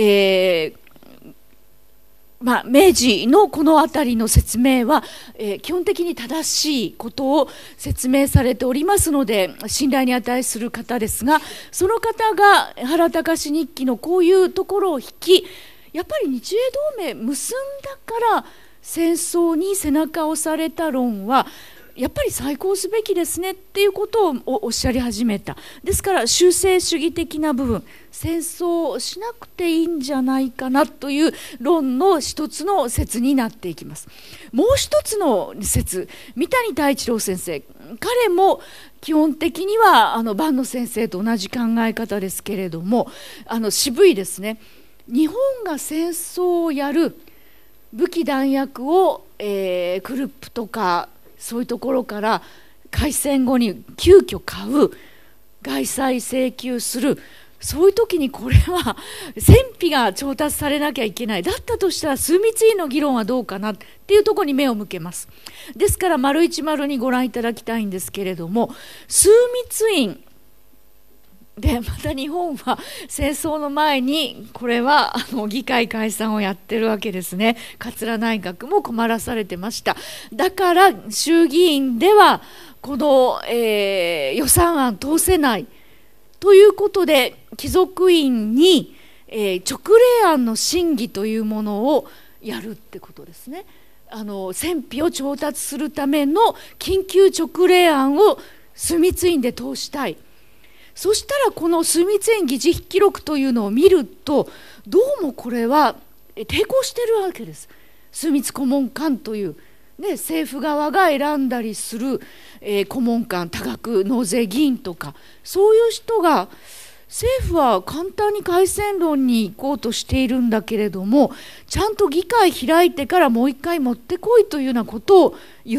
明治のこの辺りの説明は、基本的に正しいことを説明されておりますので信頼に値する方ですが、その方が原敬日記のこういうところを引き、やっぱり日英同盟結んだから戦争に背中を押された論はやっぱり再考すべきですねっていうことをおっしゃり始めた。ですから修正主義的な部分、戦争をしなくていいんじゃないかなという論の一つの説になっていきます。もう一つの説、三谷太一郎先生、彼も基本的には坂野先生と同じ考え方ですけれども、渋いですね。日本が戦争をやる武器弾薬を、クルップとかそういうところから開戦後に急遽買う、外債請求する、そういう時にこれは戦費が調達されなきゃいけない。だったとしたら枢密院の議論はどうかなっていうところに目を向けます。ですから丸1丸2ご覧いただきたいんですけれども、枢密院でまた日本は戦争の前にこれは議会解散をやってるわけですね。桂内閣も困らされてました。だから衆議院ではこの、予算案通せないということで、貴族院に、勅令案の審議というものをやるってことですね。戦費を調達するための緊急勅令案を枢密院で通したい。そしたらこの枢密院議事記録というのを見ると、どうもこれは抵抗してるわけです。枢密顧問官という、政府側が選んだりする、顧問官、多額納税議員とか、そういう人が政府は簡単に改選論に行こうとしているんだけれども、ちゃんと議会開いてからもう一回持ってこいというようなことを言って、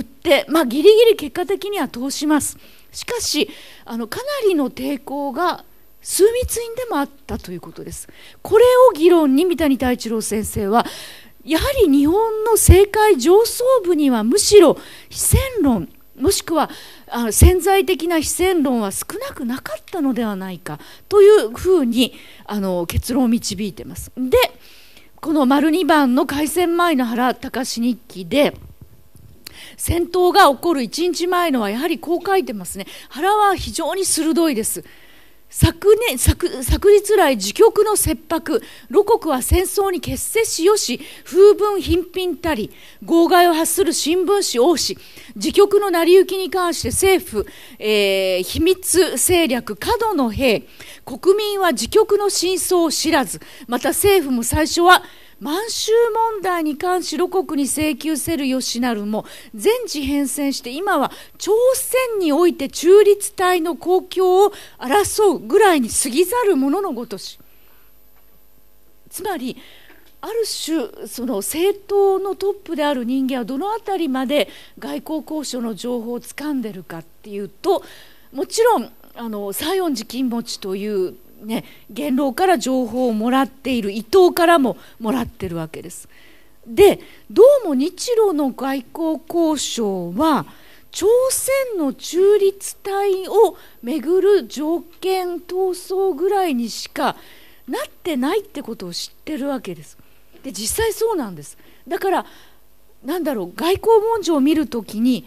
ギリギリ結果的には通します。しかしかなりの抵抗が枢密院でもあったということです。これを議論に三谷太一郎先生は、やはり日本の政界上層部にはむしろ非戦論、もしくは潜在的な非戦論は少なくなかったのではないかというふうに結論を導いています。でこの丸2番の開戦前の原敬日記で、戦闘が起こる1日前のはやはりこう書いてますね。原は非常に鋭いです。昨日来自局の切迫、露国は戦争に決せしよし、風聞頻頻たり、号外を発する新聞紙多し、自局の成り行きに関して政府、秘密政略過度の兵、国民は自局の真相を知らず、また政府も最初は満州問題に関し露国に請求せるよしなるも全地変遷して、今は朝鮮において中立体の公共を争うぐらいに過ぎざるもののごとし。つまりある種その政党のトップである人間はどのあたりまで外交交渉の情報をつかんでるかっていうと、もちろん西園寺金持という元老から情報をもらっている、伊藤からももらってるわけです。でどうも日露の外交交渉は朝鮮の中立体をめぐる条件闘争ぐらいにしかなってないってことを知ってるわけです。で実際そうなんです。だから外交文書を見るときに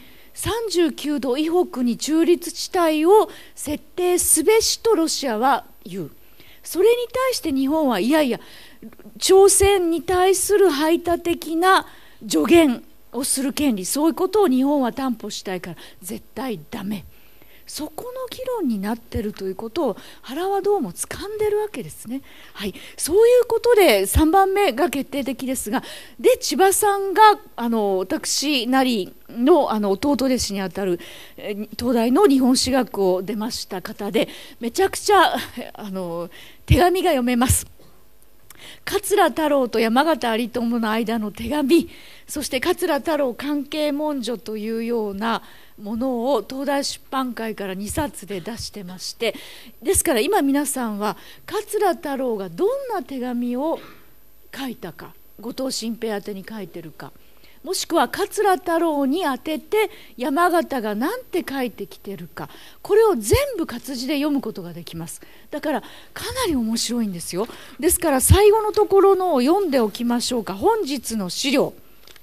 39度以北に中立地帯を設定すべしとロシアは言う。それに対して日本はいやいや、朝鮮に対する排他的な助言をする権利、そういうことを日本は担保したいから絶対ダメ。そこの議論になっているということを原はどうも掴んでるわけですね。はい、そういうことで3番目が決定的ですが、で千葉さんが私なりの弟弟子にあたる東大の日本史学を出ました方で、めちゃくちゃ手紙が読めます。桂太郎と山形有朋の間の手紙、そして桂太郎関係文書というようなものを東大出版会から2冊で出してまして、ですから今皆さんは桂太郎がどんな手紙を書いたか、後藤新平宛てに書いてるか、もしくは桂太郎に宛てて山形が何て書いてきてるか、これを全部活字で読むことができます。だからかなり面白いんですよ。ですから最後のところのを読んでおきましょうか。本日の資料、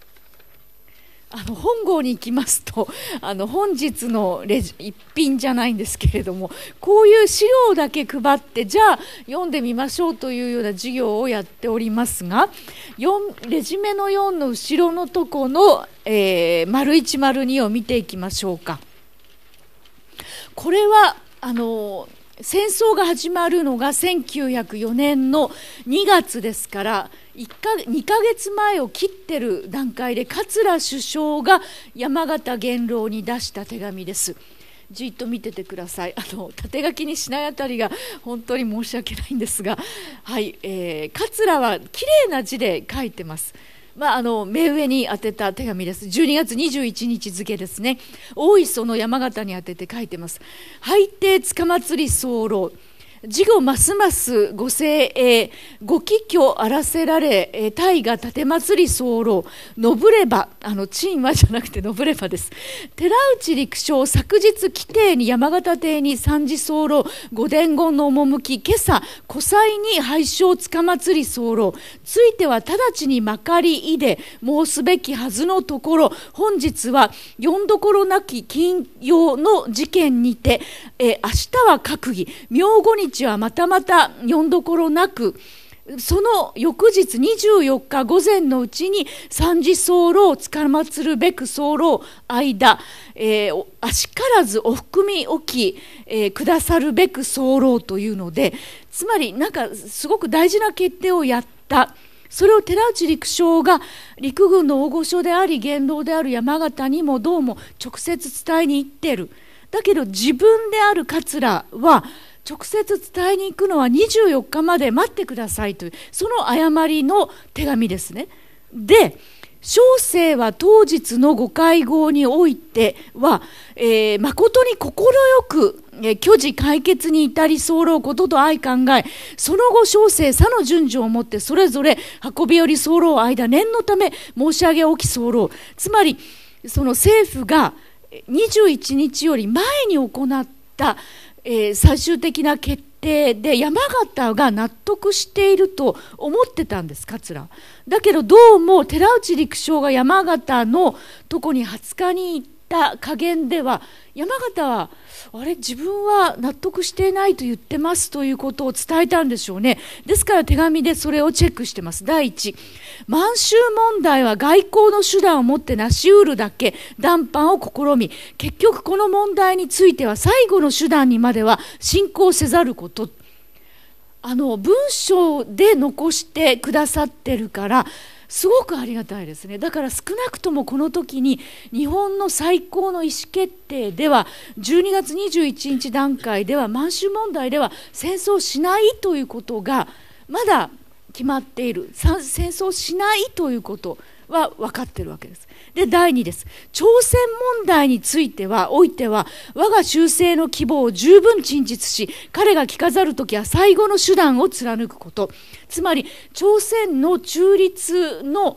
本郷に行きますと本日の一品じゃないんですけれども、こういう資料だけ配って、じゃあ読んでみましょうというような授業をやっておりますが、レジュメの4の後ろのとこの、丸1丸2を見ていきましょうか。これは戦争が始まるのが1904年の2月ですから、2ヶ月前を切ってる段階で桂首相が山形元老に出した手紙です。じっと見ててください。縦書きにしないあたりが本当に申し訳ないんですが、はい、桂はきれいな字で書いてます。目上に宛てた手紙です。12月21日付ですね。大磯の山形に宛てて書いてます。拝啓つかまつり候、 事後ますますご生栄、ご帰居あらせられ、大河立祭り候、のぶれば、陳はじゃなくてのぶればです。寺内陸将、昨日規定に山形邸に参事候、御伝言の趣、今朝、古祭に拝唱つか祭り候、ついては直ちにまかりいで申すべきはずのところ、本日は4どころなき金曜の事件にて、明日は閣議、明後日はまたまた4どころなく、その翌日24日午前のうちに参事候をつかまつるべく候間、あしからずお含み置き、くださるべく候というので、つまりなんかすごく大事な決定をやった。それを寺内陸将が陸軍の大御所であり元老である山形にもどうも直接伝えに行っている。だけど自分である桂は直接伝えに行くのは24日まで待ってくださいという、その誤りの手紙ですね。で、小生は当日のご会合においては、誠に快く、虚辞解決に至り候ことと相考え、その後小生差の順序をもってそれぞれ運び寄り候間念のため申し上げおき候、つまりその政府が21日より前に行った、最終的な決定で山形が納得していると思ってたんです、桂。だけどどうも寺内陸将が山形のとこに20日に行った加減では、山形はあれ自分は納得していないと言ってますということを伝えたんでしょうね。ですから手紙でそれをチェックしてます。第一、満州問題は外交の手段をもって成し得るだけ談判を試み、結局この問題については最後の手段にまでは進行せざること。文章で残してくださってるからすごくありがたいですね。だから少なくともこの時に日本の最高の意思決定では12月21日段階では満州問題では戦争しないということがまだ決まっている。戦争しないということは分かっているわけです。で、第2です。朝鮮問題についてはおいては我が修正の希望を十分陳述し、彼が聞かざるときは最後の手段を貫くこと。つまり朝鮮の中立の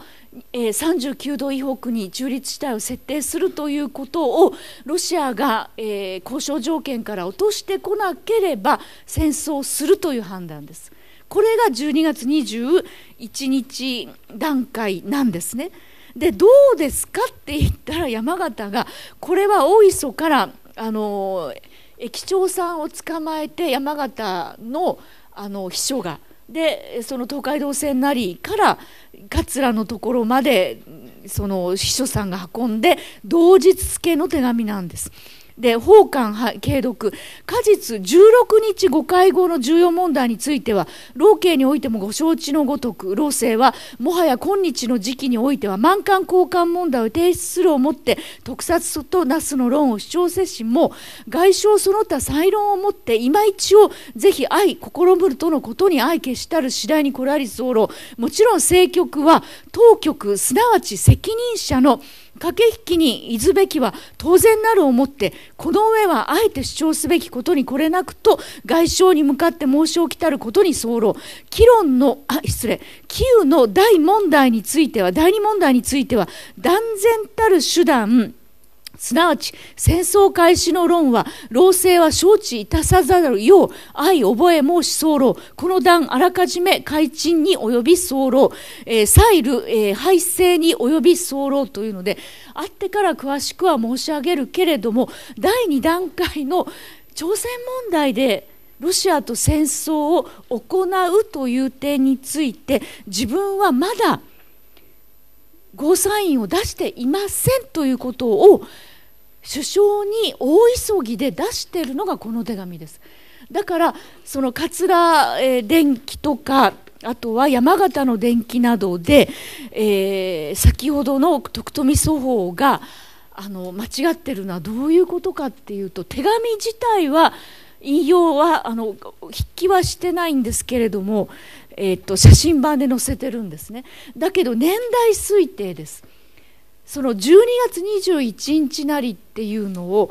39度以北に中立地帯を設定するということをロシアが、交渉条件から落としてこなければ戦争するという判断です。これが12月21日段階なんですね。で、どうですかって言ったら山形がこれは大磯から駅長さんを捕まえて山形の秘書がでその東海道線なりから桂のところまでその秘書さんが運んで同日付の手紙なんです。で、奉還継続果実16日ご会合の重要問題については老慶においてもご承知のごとく、老政はもはや今日の時期においては満館交換問題を提出するをもって特撮となすの論を主張せしも、外相その他裁論をもって今一をぜひ愛試むるとのことに相決したる次第にこらり候。もちろん政局は当局すなわち責任者の駆け引きにいずべきは当然なるをもって、この上はあえて主張すべきことにこれなくと外相に向かって申し置きたることに候。議論のキウの第2問題については断然たる手段、すなわち戦争開始の論は老政は承知いたさざるよう相覚え申し候。この段あらかじめ開陳に及び候、再る、廃政に及び候というので、あってから詳しくは申し上げるけれども、第2段階の朝鮮問題でロシアと戦争を行うという点について自分はまだゴーサインを出していませんということを首相に大急ぎで出しているのがこの手紙です。だからその桂電気とかあとは山形の電気などで、先ほどの徳富祖法が間違ってるのはどういうことかっていうと、手紙自体は引用は筆記はしてないんですけれども、写真版で載せてるんですね。だけど年代推定です。その12月21日なりっていうのを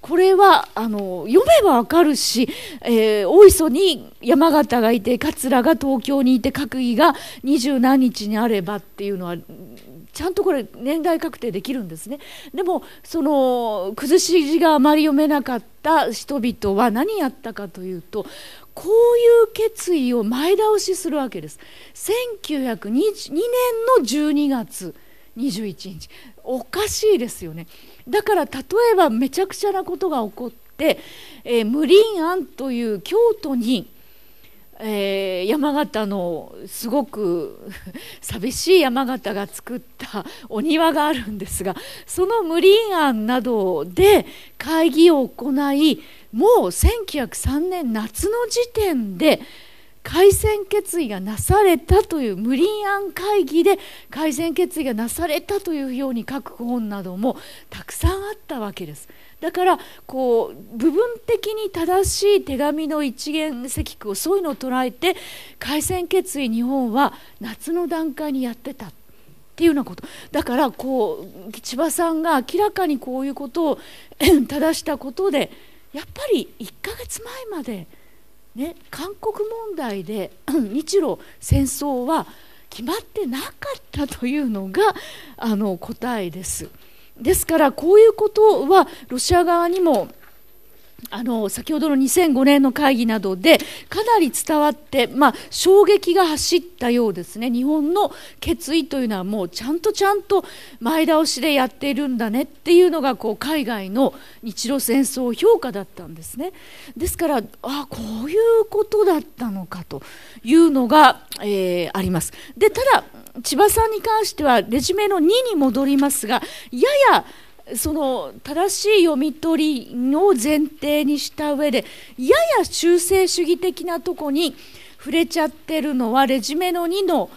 これは読めばわかるし、大磯に山形がいて桂が東京にいて閣議が20何日にあればっていうのはちゃんとこれ年代確定できるんですね。でもその崩し字があまり読めなかった人々は何やったかというと、こういう決意を前倒しするわけです。1902年の12月21日、おかしいですよね。だから例えばめちゃくちゃなことが起こって、無鄰庵という京都に山形のすごく寂しい山形が作ったお庭があるんですが、その無鄰庵などで会議を行い、もう1903年夏の時点で開戦決議がなされたという、無鄰庵会議で開戦決議がなされたというように書く本などもたくさんあったわけです。だからこう部分的に正しい手紙の一言石句、そういうのを捉えて開戦決議日本は夏の段階にやってたっていうようなことだから、こう千葉さんが明らかにこういうことを正したことで、やっぱり1ヶ月前までね、韓国問題で日露戦争は決まってなかったというのが答えです。ですからこういうことはロシア側にも先ほどの2005年の会議などでかなり伝わって、衝撃が走ったようですね。日本の決意というのはもうちゃんと前倒しでやっているんだねっていうのが海外の日露戦争評価だったんですね。ですからこういうことだったのかというのが、あります。でただ千葉さんに関してはレジュメの2に戻りますが、ややその正しい読み取りを前提にした上でやや修正主義的なとこに触れちゃってるのはレジュメの2の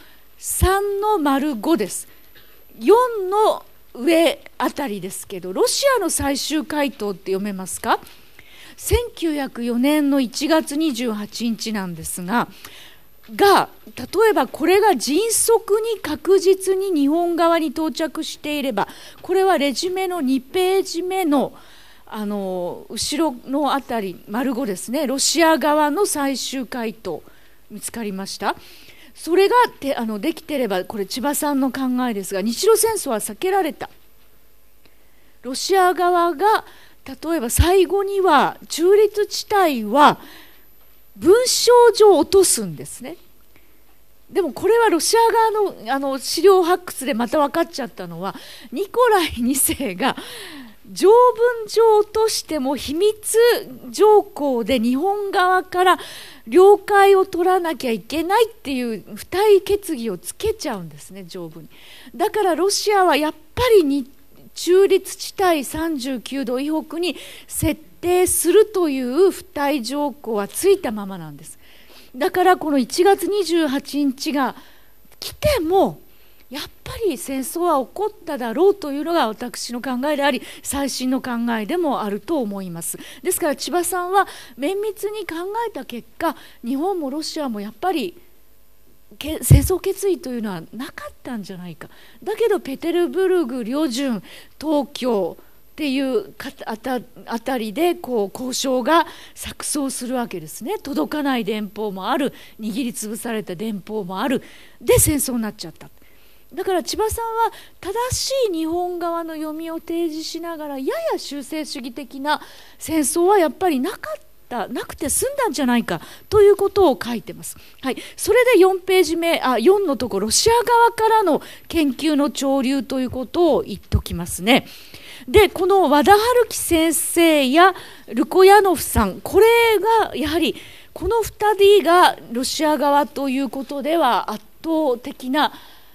3の丸5です。4の上あたりですけど、ロシアの最終回答って読めますか。1904年の1月28日なんですが、例えばこれが迅速に確実に日本側に到着していれば、これはレジュメの2ページ目の後ろのあたり丸5ですね。ロシア側の最終回答見つかりました。それができてれば、これ千葉さんの考えですが、日露戦争は避けられた。ロシア側が例えば最後には中立地帯は文章上落とすんですね。でもこれはロシア側の資料発掘でまた分かっちゃったのは、ニコライ2世が条文上落としても秘密条項で日本側から了解を取らなきゃいけないっていう付帯決議をつけちゃうんですね、条文に。だからロシアはやっぱり中立地帯39度以北に設定するという付帯条項はついたままなんです。だからこの1月28日が来てもやっぱり戦争は起こっただろうというのが私の考えであり、最新の考えでもあると思います。ですから千葉さんは綿密に考えた結果、日本もロシアもやっぱり戦争決意というのはなかったんじゃないか。だけどペテルブルグ、旅順、東京っていうあたりで交渉が錯綜するわけですね。届かない電報もある、握りつぶされた電報もある、で戦争になっちゃった。だから千葉さんは正しい日本側の読みを提示しながら、やや修正主義的な戦争はやっぱりなくて済んだんじゃないかということを書いてます。はい、それで4ページ目4のところ、ロシア側からの研究の潮流ということを言っときますね。でこの和田春樹先生やルコヤノフさん、これがやはりこの2人がロシア側ということでは圧倒的な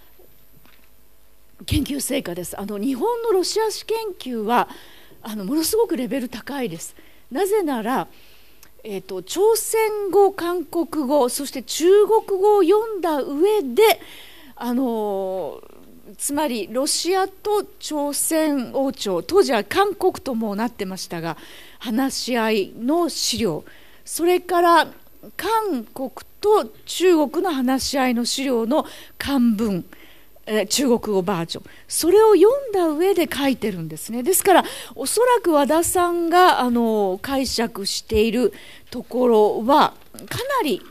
研究成果です。日本のロシア史研究はものすごくレベル高いです。なぜなら、朝鮮語、韓国語、そして中国語を読んだ上でつまりロシアと朝鮮王朝、当時は韓国ともなってましたが、話し合いの資料、それから韓国と中国の話し合いの資料の漢文、 中国語バージョン、それを読んだ上で書いてるんですね。ですからおそらく和田さんが解釈しているところはかなり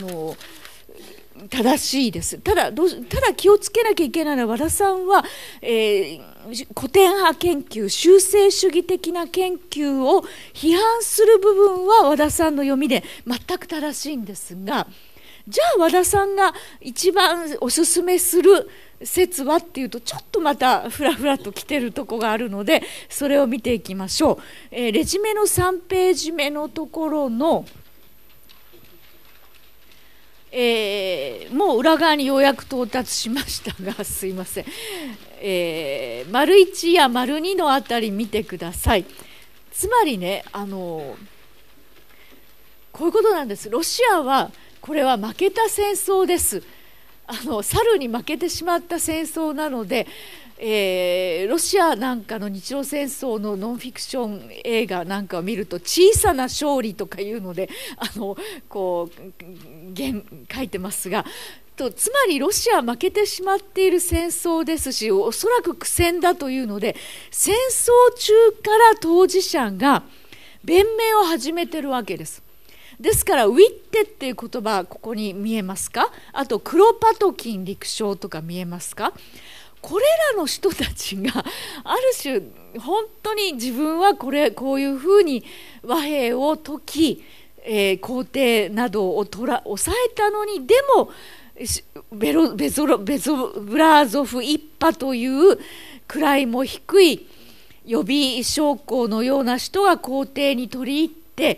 正しいです。ただ気をつけなきゃいけないのは、和田さんは、古典派研究、修正主義的な研究を批判する部分は和田さんの読みで全く正しいんですが、じゃあ和田さんが一番おすすめする説はっていうと、ちょっとまたフラフラと来てるとこがあるので、それを見ていきましょう。レジュメの3ページ目のところの、もう裏側にようやく到達しましたが、すいません、丸1や丸2のあたり見てください。つまりね、こういうことなんです。ロシアはこれは負けた戦争です。猿に負けてしまった戦争なので、ロシアなんかの日露戦争のノンフィクション映画なんかを見ると、小さな勝利とかいうのでこう書いてますが、つまりロシアは負けてしまっている戦争ですし、おそらく苦戦だというので、戦争中から当事者が弁明を始めてるわけです。ですからウィッテっていう言葉、ここに見えますか。あとクロパトキン陸将とか見えますか。これらの人たちがある種本当に自分はこういうふうに和平を解き、皇帝などを抑えたのに、でもベゾブラーゾフ一派という位も低い予備将校のような人が皇帝に取り入って、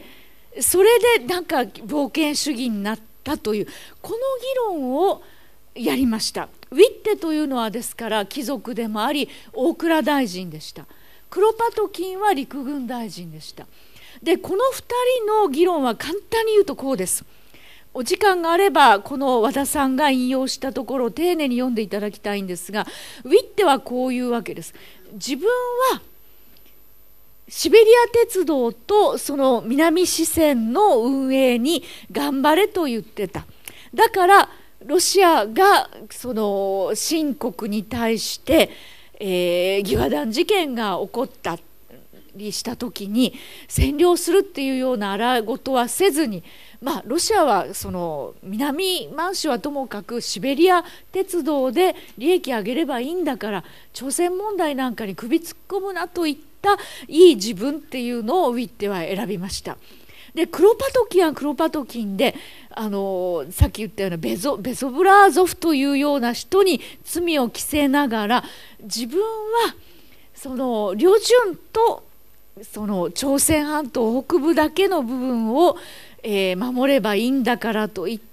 それでなんか冒険主義になったという、この議論をやりました。ウィッテというのはですから貴族でもあり大蔵大臣でした。クロパトキンは陸軍大臣でした。でこの2人の議論は簡単に言うとこうです。お時間があればこの和田さんが引用したところを丁寧に読んでいただきたいんですが、ウィッテはこういうわけです。自分はシベリア鉄道とその南支線の運営に頑張れと言ってた。だからロシアがその清国に対して、義和団事件が起こったりした時に占領するっていうような荒事はせずに、ロシアはその南満州はともかくシベリア鉄道で利益上げればいいんだから、朝鮮問題なんかに首突っ込むなといったいい自分っていうのをウィッテは選びました。でクロパトキンはクロパトキンでさっき言ったようなベゾブラーゾフというような人に罪を着せながら、自分はその旅順とその朝鮮半島北部だけの部分を、守ればいいんだからと言って、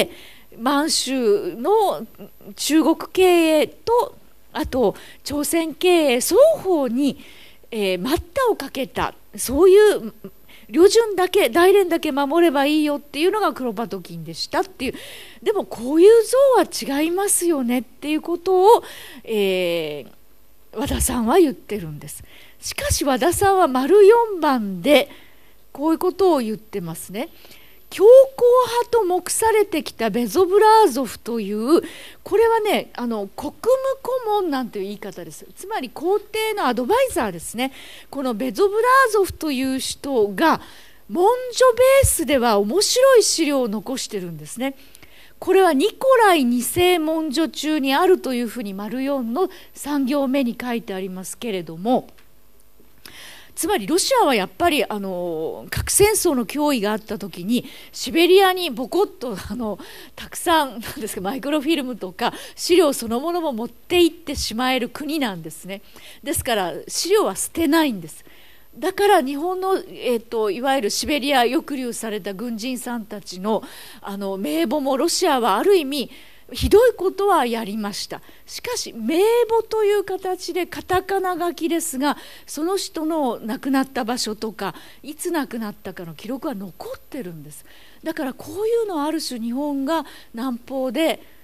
満州の中国経営とあと朝鮮経営双方に、待ったをかけた、そういう旅順だけ大連だけ守ればいいよっていうのがクロパトキンでしたっていう。でもこういう像は違いますよねっていうことを、和田さんは言ってるんです。しかし和田さんは丸4番でこういうことを言ってますね。強硬派と目されてきたベゾブラーゾフという、これはね国務顧問なんていう言い方です。つまり皇帝のアドバイザーですね。このベゾブラーゾフという人が文書ベースでは面白い資料を残してるんですね。これはニコライ2世文書中にあるというふうに丸4の3行目に書いてありますけれども、つまりロシアはやっぱり核戦争の脅威があった時にシベリアにボコッとたくさんなんですかマイクロフィルムとか資料そのものも持って行ってしまえる国なんですね。ですから資料は捨てないんです。だから日本の、いわゆるシベリア抑留された軍人さんたちの名簿もロシアはある意味ひどいことはやりました。しかし名簿という形でカタカナ書きですが、その人の亡くなった場所とかいつ亡くなったかの記録は残ってるんです。だからこういうのはある種日本が南方で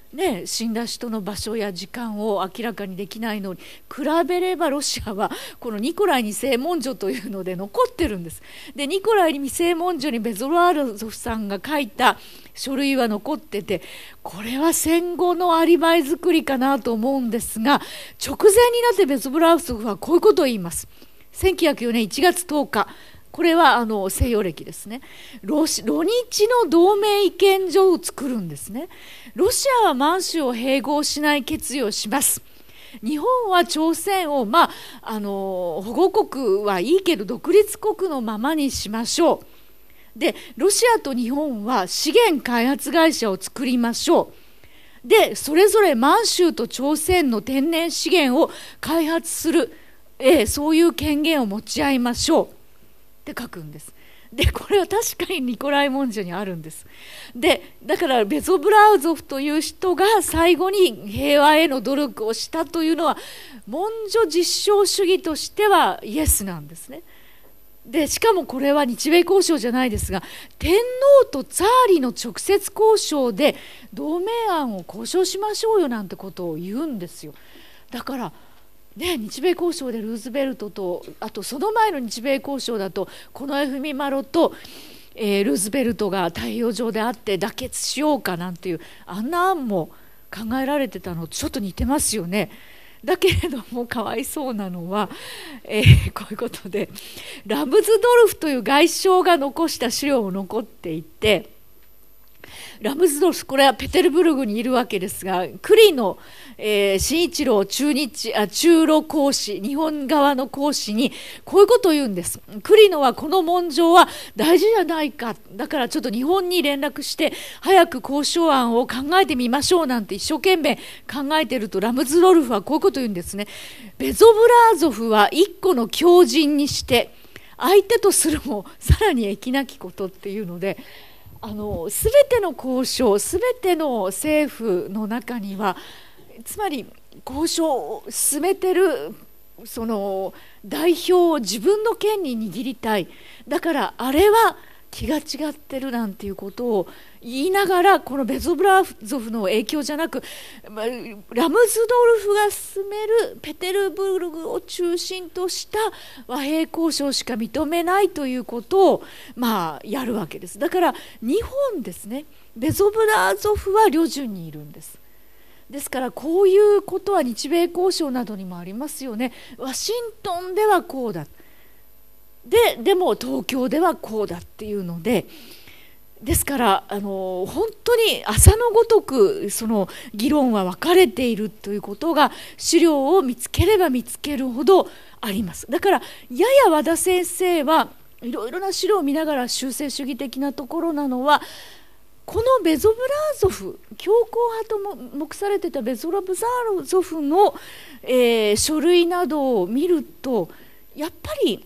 ね、死んだ人の場所や時間を明らかにできないのに比べれば、ロシアはこのニコライ2世文書というので残ってるんです。でニコライ2世文書にベゾブラーゾフさんが書いた書類は残ってて、これは戦後のアリバイ作りかなと思うんですが、直前になってベゾブラーゾフはこういうことを言います。1904年1月10日、これは西洋暦ですね。ロ日の同盟意見書を作るんですね。ロシアは満州を併合しない決意をします。日本は朝鮮を、保護国はいいけど独立国のままにしましょう。でロシアと日本は資源開発会社を作りましょう。でそれぞれ満州と朝鮮の天然資源を開発する、そういう権限を持ち合いましょうって書くんです。でこれは確かにニコライ文書にあるんです。でだからベゾブラウゾフという人が最後に平和への努力をしたというのは、文書実証主義としてはイエスなんですね。でしかもこれは日米交渉じゃないですが、天皇とツァーリの直接交渉で同盟案を交渉しましょうよなんてことを言うんですよ。だから日米交渉でルーズベルトと、あとその前の日米交渉だと近衛文麿と、ルーズベルトが太平洋上で会って妥結しようかなんていうあんな案も考えられてたのとちょっと似てますよね。だけれどもかわいそうなのは、こういうことでラムズドルフという外相が残した資料も残っていて、ラムズドルフ、これはペテルブルグにいるわけですが、栗の、慎一郎中露公使、日本側の公使にこういうことを言うんです。栗野はこの文書は大事じゃないか、だからちょっと日本に連絡して早く交渉案を考えてみましょうなんて一生懸命考えていると、ラムズドルフはこういうことを言うんですね。ベゾブラーゾフは一個の強人にして相手とするもさらに益なきことっていうので、全ての交渉、全ての政府の中には、つまり交渉を進めてるその代表を自分の権に握りたい、だからあれは気が違ってるなんていうことを言いながら、このベゾブラーゾフの影響じゃなく、ラムズドルフが進めるペテルブルグを中心とした和平交渉しか認めないということをやるわけです。だから日本ですね、ベゾブラーゾフは旅順にいるんです。ですからこういうことは日米交渉などにもありますよね。ワシントンではこうだ、でも東京ではこうだっていうので、ですから本当に朝のごとくその議論は分かれているということが資料を見つければ見つけるほどあります。だからやや和田先生はいろいろな資料を見ながら修正主義的なところなのは、このベゾブラーゾフ、強硬派と目されていたベゾブラーゾフの、書類などを見ると、やっぱり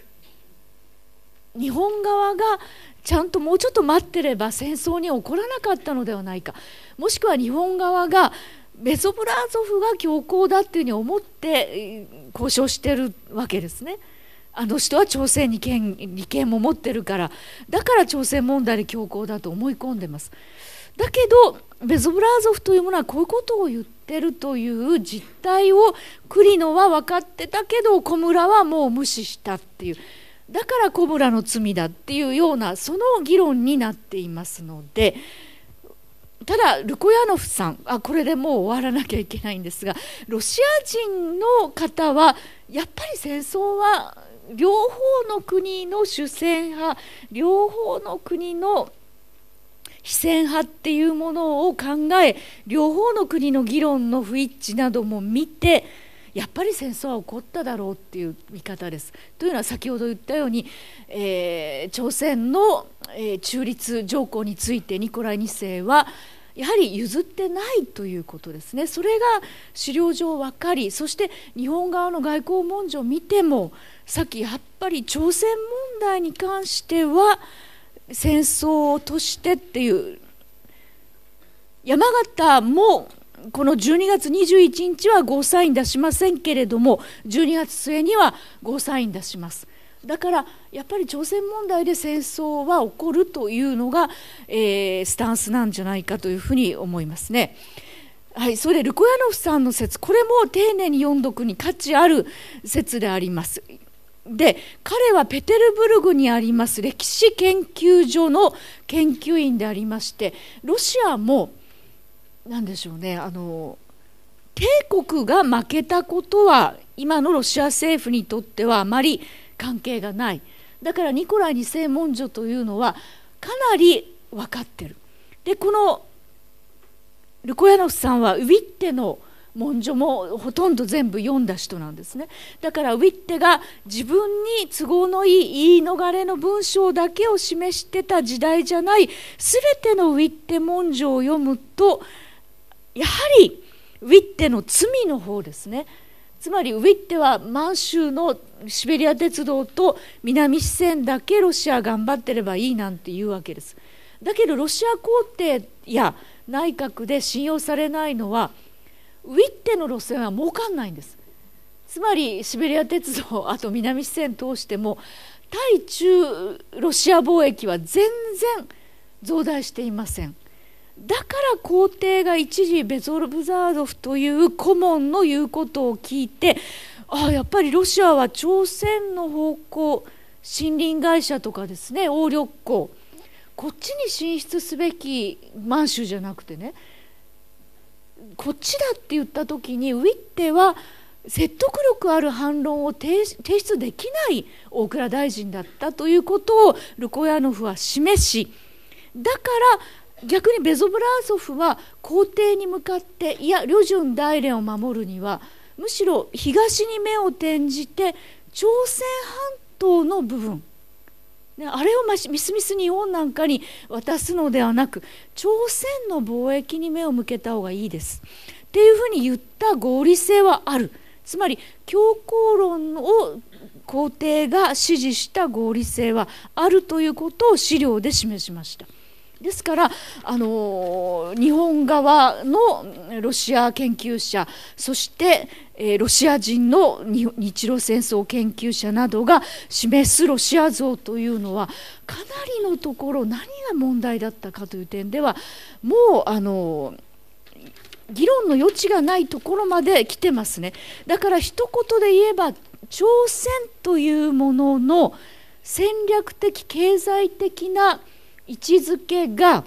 日本側がちゃんともうちょっと待ってれば戦争に起こらなかったのではないか、もしくは日本側がベゾブラーゾフが強硬だっていうふうに思って交渉しているわけですね。あの人は朝鮮に利権も持ってるから、だから朝鮮問題で強硬だと思い込んでます。だけどベゾブラーゾフというものはこういうことを言ってるという実態を栗野は分かってたけど小村はもう無視したっていう、だから小村の罪だっていうようなその議論になっていますので、ただルコヤノフさん、これでもう終わらなきゃいけないんですが、ロシア人の方はやっぱり戦争は両方の国の主戦派、両方の国の非戦派っていうものを考え、両方の国の議論の不一致なども見て、やっぱり戦争は起こっただろうっていう見方です。というのは先ほど言ったように、朝鮮の、中立条項についてニコライ2世はやはり譲ってないということですね。それが資料上分かり、そして日本側の外交文書を見ても、さっきやっぱり朝鮮問題に関しては戦争としてっていう、山形もこの12月21日はゴーサイン出しませんけれども、12月末にはゴーサイン出します。だからやっぱり朝鮮問題で戦争は起こるというのが、スタンスなんじゃないかというふうに思いますね。 はい、それでルコヤノフさんの説、これも丁寧に読んどくに価値ある説であります。で、彼はペテルブルグにあります歴史研究所の研究員でありまして、ロシアも何でしょうね、帝国が負けたことは今のロシア政府にとってはあまり関係がない。だからニコライ2世文書というのはかなり分かってる。で、このルコヤノフさんはウィッテの文書もほとんど全部読んだ人なんですね。だからウィッテが自分に都合のいい言い逃れの文章だけを示してた時代じゃない、すべてのウィッテ文書を読むとやはりウィッテの罪の方ですね。つまりウィッテは満州のシベリア鉄道と南四川だけロシア頑張ってればいいなんていうわけです。だけどロシア皇帝や内閣で信用されないのはウィッテの路線は儲かんないんです。つまりシベリア鉄道、あと南四川通しても対中ロシア貿易は全然増大していません。だから皇帝が一時ベゾルブザードフという顧問の言うことを聞いて、やっぱりロシアは朝鮮の方向、森林会社とかですね、鴨緑江、こっちに進出すべき満州じゃなくてね、こっちだって言った時にウィッテは説得力ある反論を提出できない大蔵大臣だったということをルコヤノフは示し、だから逆にベゾブラーソフは皇帝に向かって、いや旅順大連を守るにはむしろ東に目を転じて朝鮮半島の部分、あれをみすみす日本なんかに渡すのではなく、朝鮮の貿易に目を向けた方がいいですっていうふうに言った合理性はある。つまり強硬論を皇帝が支持した合理性はあるということを資料で示しました。ですから日本側のロシア研究者、そしてロシア人の日露戦争研究者などが示すロシア像というのはかなりのところ何が問題だったかという点ではもう議論の余地がないところまで来てますね。だから一言で言えば朝鮮というものの戦略的経済的な位置づけが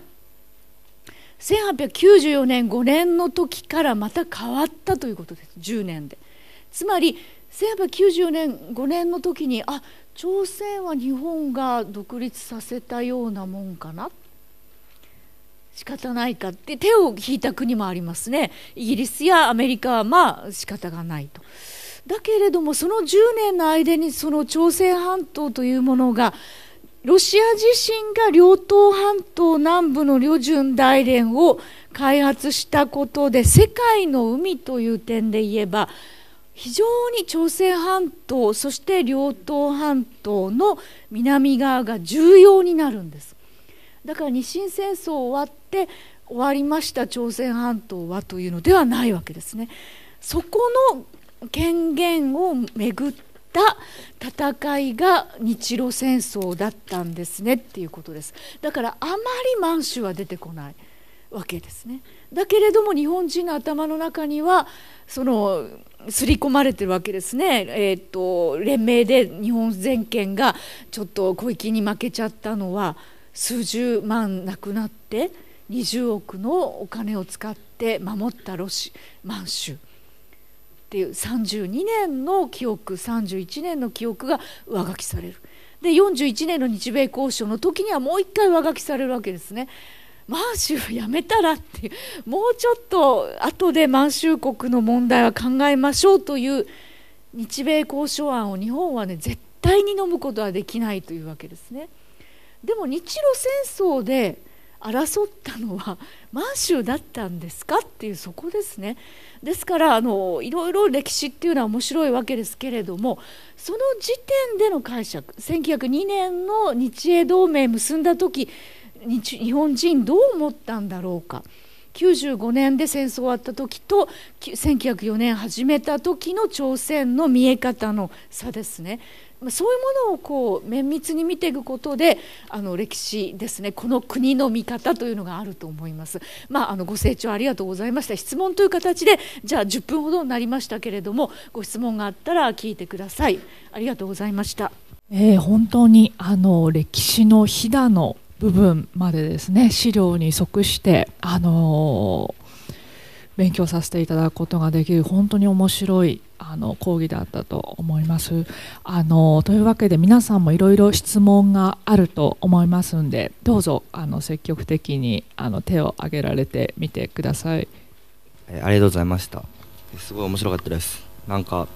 1894年5年の時からまた変わったということです。10年で。つまり1894年5年の時に朝鮮は日本が独立させたようなもんかな、仕方ないかって手を引いた国もありますね。イギリスやアメリカは仕方がないと。だけれどもその10年の間にその朝鮮半島というものがロシア自身が遼東半島南部の旅順大連を開発したことで世界の海という点で言えば非常に朝鮮半島そして遼東半島の南側が重要になるんです。だから日清戦争終わって終わりました朝鮮半島はというのではないわけですね。そこの権限をめぐった戦いが日露戦争だったんですねっていうことです。だからあまり満州は出てこないわけですね。だけれども日本人の頭の中には刷り込まれてるわけですね。連盟で日本全権がちょっと小粋に負けちゃったのは数十万亡くなって20億のお金を使って守った満州っていう32年の記憶31年の記憶が上書きされる。で41年の日米交渉の時にはもう一回上書きされるわけですね。満州やめたらっていう、もうちょっと後で満州国の問題は考えましょうという日米交渉案を日本はね絶対に飲むことはできないというわけですね。でも日露戦争で争ったのは満州だったんですかっていうそこですね。ですからいろいろ歴史っていうのは面白いわけですけれども、その時点での解釈、1902年の日英同盟結んだ時日本人どう思ったんだろうか、95年で戦争終わった時と1904年始めた時の朝鮮の見え方の差ですね。 そういうものをこう綿密に見ていくことで歴史ですね、この国の見方というのがあると思います。ご清聴ありがとうございました。質問という形でじゃあ10分ほどになりましたけれども、ご質問があったら聞いてください。ありがとうございました。 本当に歴史のひだの部分までですね、資料に即して勉強させていただくことができる本当に面白い講義だったと思います。というわけで皆さんもいろいろ質問があると思いますので、どうぞ積極的に手を挙げられてみてください。 ありがとうございました。すごい面白かったです。なんか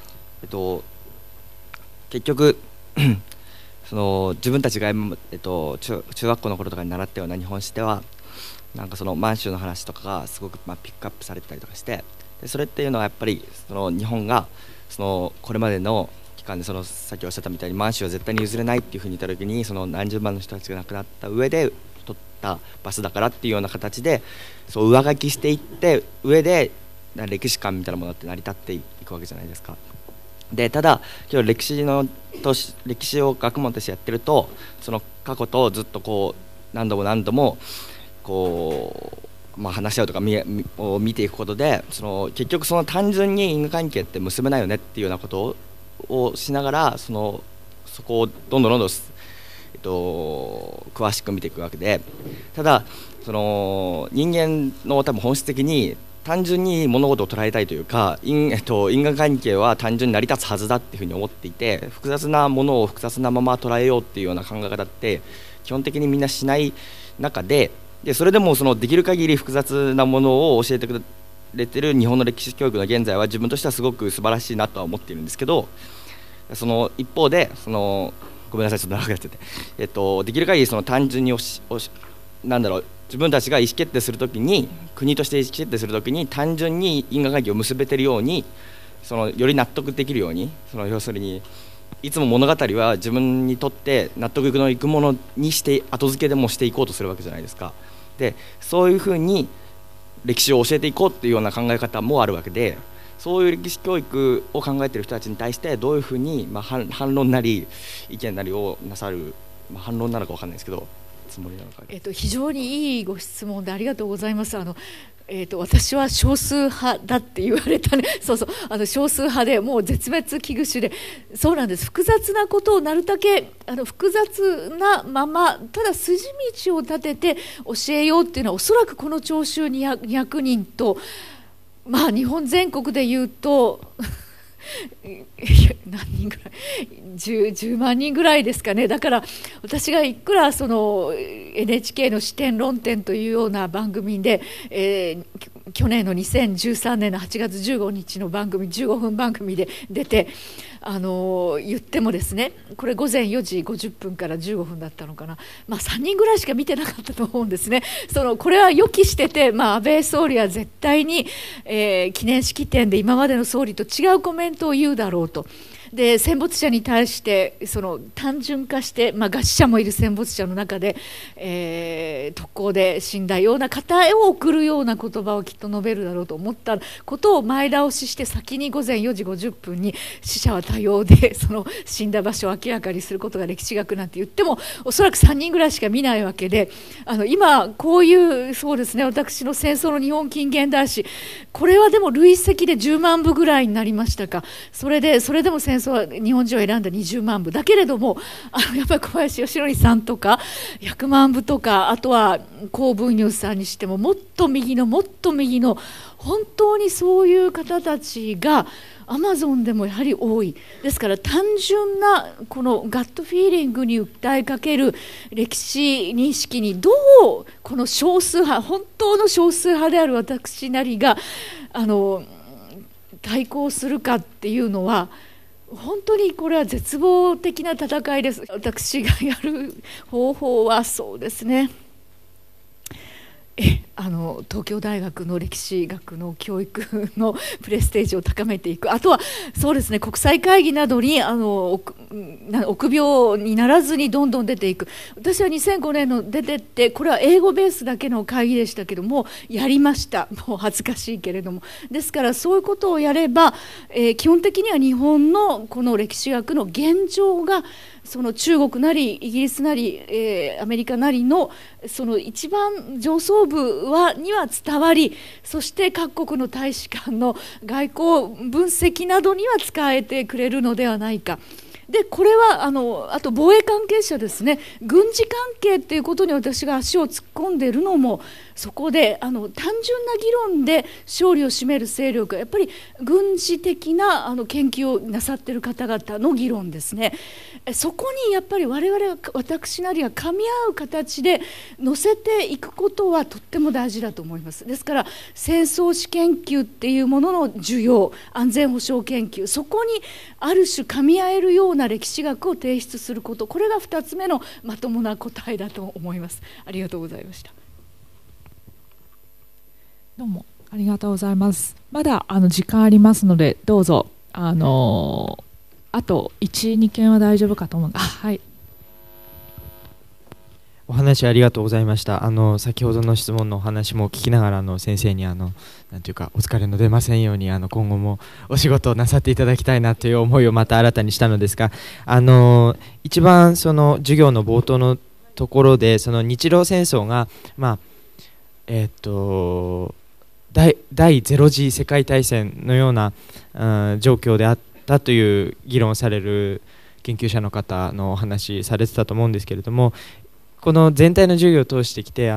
結局その自分たちが、中学校の頃とかに習ったような日本史ではなんかその満州の話とかがすごくピックアップされてたりとかして、でそれっていうのはやっぱりその日本がこれまでの期間でさっきおっしゃったみたいに満州は絶対に譲れないっていうふうに言った時に、その何十万の人たちが亡くなった上で取ったバスだからっていうような形で上書きしていって上で歴史観みたいなものって成り立っていくわけじゃないですか。でただ今日歴史を学問としてやってると、その過去とずっとこう何度もこう、話し合うとかを見ていくことで結局単純に因果関係って結べないよねっていうようなことをしながらそこをどんどん詳しく見ていくわけで、ただ人間の多分本質的に単純に物事を捉えたいというか、因果関係は単純に成り立つはずだっていうふうに思っていて、複雑なものを複雑なまま捉えようっていうような考え方って基本的にみんなしない中で、それでもできる限り複雑なものを教えてくれてる日本の歴史教育の現在は自分としてはすごく素晴らしいなとは思っているんですけど、その一方でごめんなさいちょっと長くなっちゃって、できる限り単純に自分たちが意思決定するときに、国として意思決定するときに単純に因果関係を結べているように、より納得できるように、要するにいつも物語は自分にとって納得のいくものにして後付けでもしていこうとするわけじゃないですか。でそういうふうに歴史を教えていこうっていうような考え方もあるわけで、そういう歴史教育を考えている人たちに対してどういうふうに、反論なり意見なりをなさる、反論なのか分かんないですけどつもりなのか、 非常にいいご質問でありがとうございます。私は少数派だって言われたね。少数派でもう絶滅危惧種で、そうなんです。複雑なことをなるだけ複雑なまま、ただ筋道を立てて教えようっていうのは、おそらくこの聴衆200人と日本全国でいうと何人ぐらい 10万人ぐらいですかね。だから私がいくらNHK の視点論点というような番組で、去年の2013年の8月15日の番組15分番組で出て言ってもですね、これ午前4時50分から15分だったのかな、3人ぐらいしか見てなかったと思うんですね。これは予期してて、安倍総理は絶対に、記念式典で今までの総理と違うコメントを言うだろうと。で戦没者に対して単純化して、餓死者もいる戦没者の中で、特攻で死んだような方を送るような言葉をきっと述べるだろうと思ったことを前倒しして、先に午前4時50分に死者は多様で死んだ場所を明らかにすることが歴史学なんて言っても、おそらく3人ぐらいしか見ないわけで、今こういうそうですね、私の戦争の日本近現代史、これはでも累積で10万部ぐらいになりましたか。それでも戦争は日本人を選んだ20万部だけれども、やっぱり小林義則さんとか100万部とか、あとは高文雄さんにしてももっと右の本当にそういう方たちがアマゾンでもやはり多いですから、単純なこのガットフィーリングに訴えかける歴史認識にどうこの少数派、本当の少数派である私なりが対抗するかっていうのは、本当にこれは絶望的な戦いです。私がやる方法はそうですね、 東京大学の歴史学の教育のプレステージを高めていく、あとはそうですね、国際会議などに臆病にならずにどんどん出ていく。私は2005年の出てって、これは英語ベースだけの会議でしたけども、やりました。もう恥ずかしいけれども、ですからそういうことをやれば、基本的には日本のこの歴史学の現状がその中国なりイギリスなり、アメリカなりのその一番上層部には伝わり、そして各国の大使館の外交分析などには使えてくれるのではないか。でこれはあと防衛関係者ですね、軍事関係っていうことに私が足を突っ込んでいるのもそこで、単純な議論で勝利を占める勢力はやっぱり軍事的な研究をなさっている方々の議論ですね。そこにやっぱり我々は、私なりは噛み合う形で乗せていくことはとっても大事だと思います。ですから戦争史研究っていうものの需要、安全保障研究、そこにある種噛み合えるような歴史学を提出すること、これが2つ目のまともな答えだと思います。ありがとうございました。 どうもありがとうございます。まだ時間ありますので、どうぞあと 1,2 件は大丈夫かと思う。はい。 お話ありがとうございました。先ほどの質問のお話も聞きながら先生になんていうかお疲れの出ませんように今後もお仕事をなさっていただきたいなという思いをまた新たにしたのですが、一番その授業の冒頭のところでその日露戦争が第0次世界大戦のような、状況であったという議論をされる研究者の方のお話されてたと思うんですけれども、この全体の授業を通してきて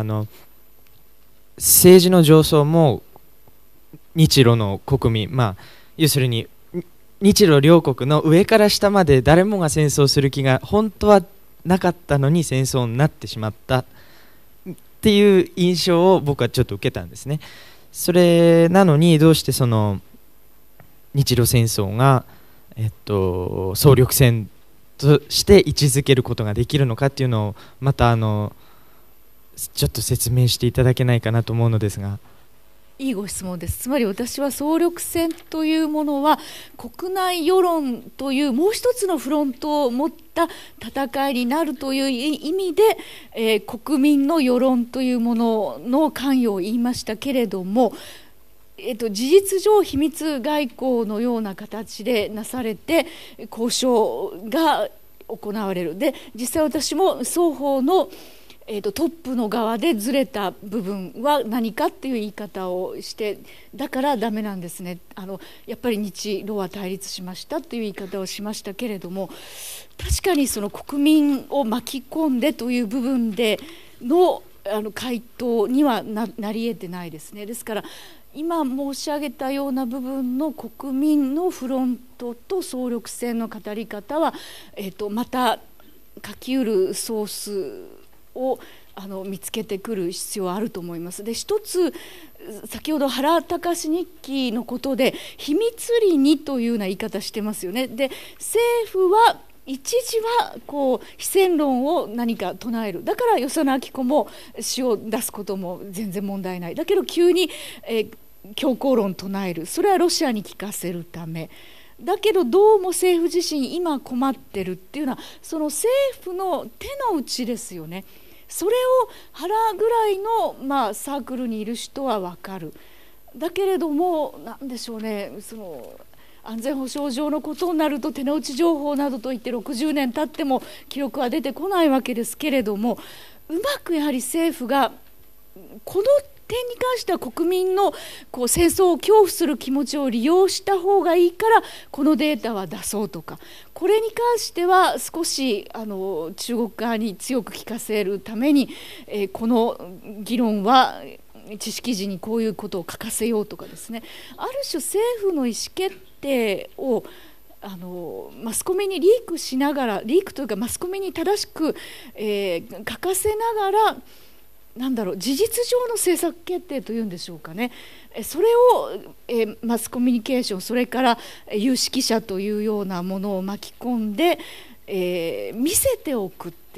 政治の上層も日露の国民、要するに日露両国の上から下まで誰もが戦争する気が本当はなかったのに戦争になってしまったっていう印象を僕はちょっと受けたんですね。それなのにどうしてその日露戦争が、総力戦として位置づけることができるのかっていうのをまたちょっと説明していただけないかなと思うのですが。 いいご質問です。つまり私は総力戦というものは国内世論というもう一つのフロントを持った戦いになるという意味で、国民の世論というものの関与を言いましたけれども、事実上秘密外交のような形でなされて交渉が行われる。で実際私も双方のトップの側でずれた部分は何かっていう言い方をして、だからダメなんですね、やっぱり日露は対立しましたという言い方をしましたけれども、確かにその国民を巻き込んでという部分での回答には なり得てないですね。ですから今申し上げたような部分の国民のフロントと総力戦の語り方は、また書きうるソースを見つけてくる必要はあると思います。で一つ、先ほど原敬日記のことで秘密裏にというような言い方してますよね。で政府は一時は非戦論を何か唱える、だから与謝野晶子も詩を出すことも全然問題ない。だけど急に、強硬論唱える、それはロシアに聞かせるためだけど、どうも政府自身今困ってるっていうのはその政府の手の内ですよね。それを原ぐらいの、サークルにいる人は分かる。だけれども何でしょうね、その安全保障上のことになると手の内情報などといって60年経っても記録は出てこないわけですけれども、うまくやはり政府がこの点に関しては国民の戦争を恐怖する気持ちを利用した方がいいからこのデータは出そうとか、これに関しては少し中国側に強く聞かせるために、この議論は知識時にこういうことを書かせようとかですね、ある種政府の意思決定をマスコミにリークしながら、リークというかマスコミに正しく、書かせながら事実上の政策決定というんでしょうかね、それを、マスコミュニケーション、それから有識者というようなものを巻き込んで、見せておくっていう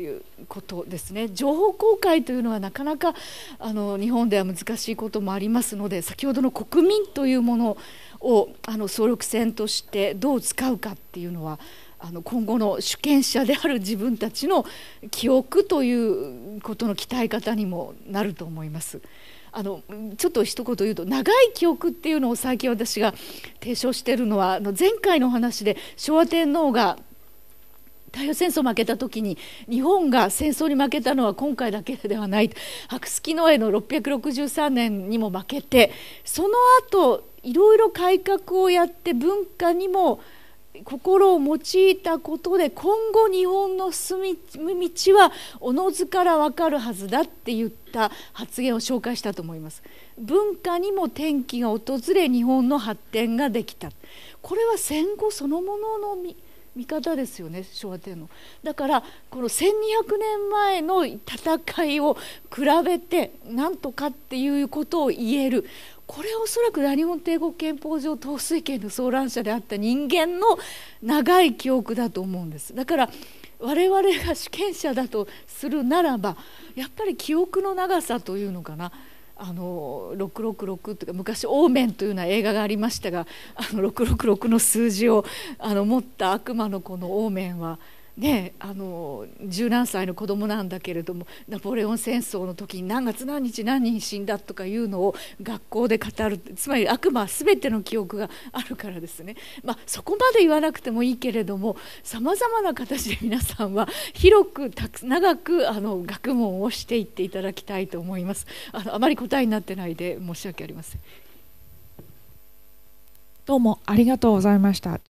ことですね。情報公開というのはなかなか日本では難しいこともありますので、先ほどの国民というものを総力戦としてどう使うかっていうのは今後の主権者である自分たちの記憶ということの鍛え方にもなると思います。ちょっと一言言うと、長い記憶っていうのを最近私が提唱しているのは、前回の話で昭和天皇が太平洋戦争負けた時に日本が戦争に負けたのは今回だけではない、白月の絵の663年にも負けて、その後いろいろ改革をやって文化にも心を用いたことで、今後日本の進み道はおのずから分かるはずだって言った発言を紹介したと思います。文化にも転機が訪れ、日本の発展ができた。これは戦後そのものの見方ですよね、昭和天皇。だからこの1200年前の戦いを比べてなんとかっていうことを言える、これはおそらく大日本帝国憲法上統帥権の総覧者であった人間の長い記憶だと思うんです。だから我々が主権者だとするならば、やっぱり記憶の長さというのかな、666というか、昔オーメンというような映画がありましたが、666の数字を持った悪魔のこのオーメンはね、十何歳の子供なんだけれども、ナポレオン戦争の時に何月何日何人死んだとかいうのを学校で語る。つまり悪魔は全ての記憶があるからですね。そこまで言わなくてもいいけれども、さまざまな形で皆さんは広く長く学問をしていっていただきたいと思います。あまり答えになってないで申し訳ありません。 どうもありがとうございました。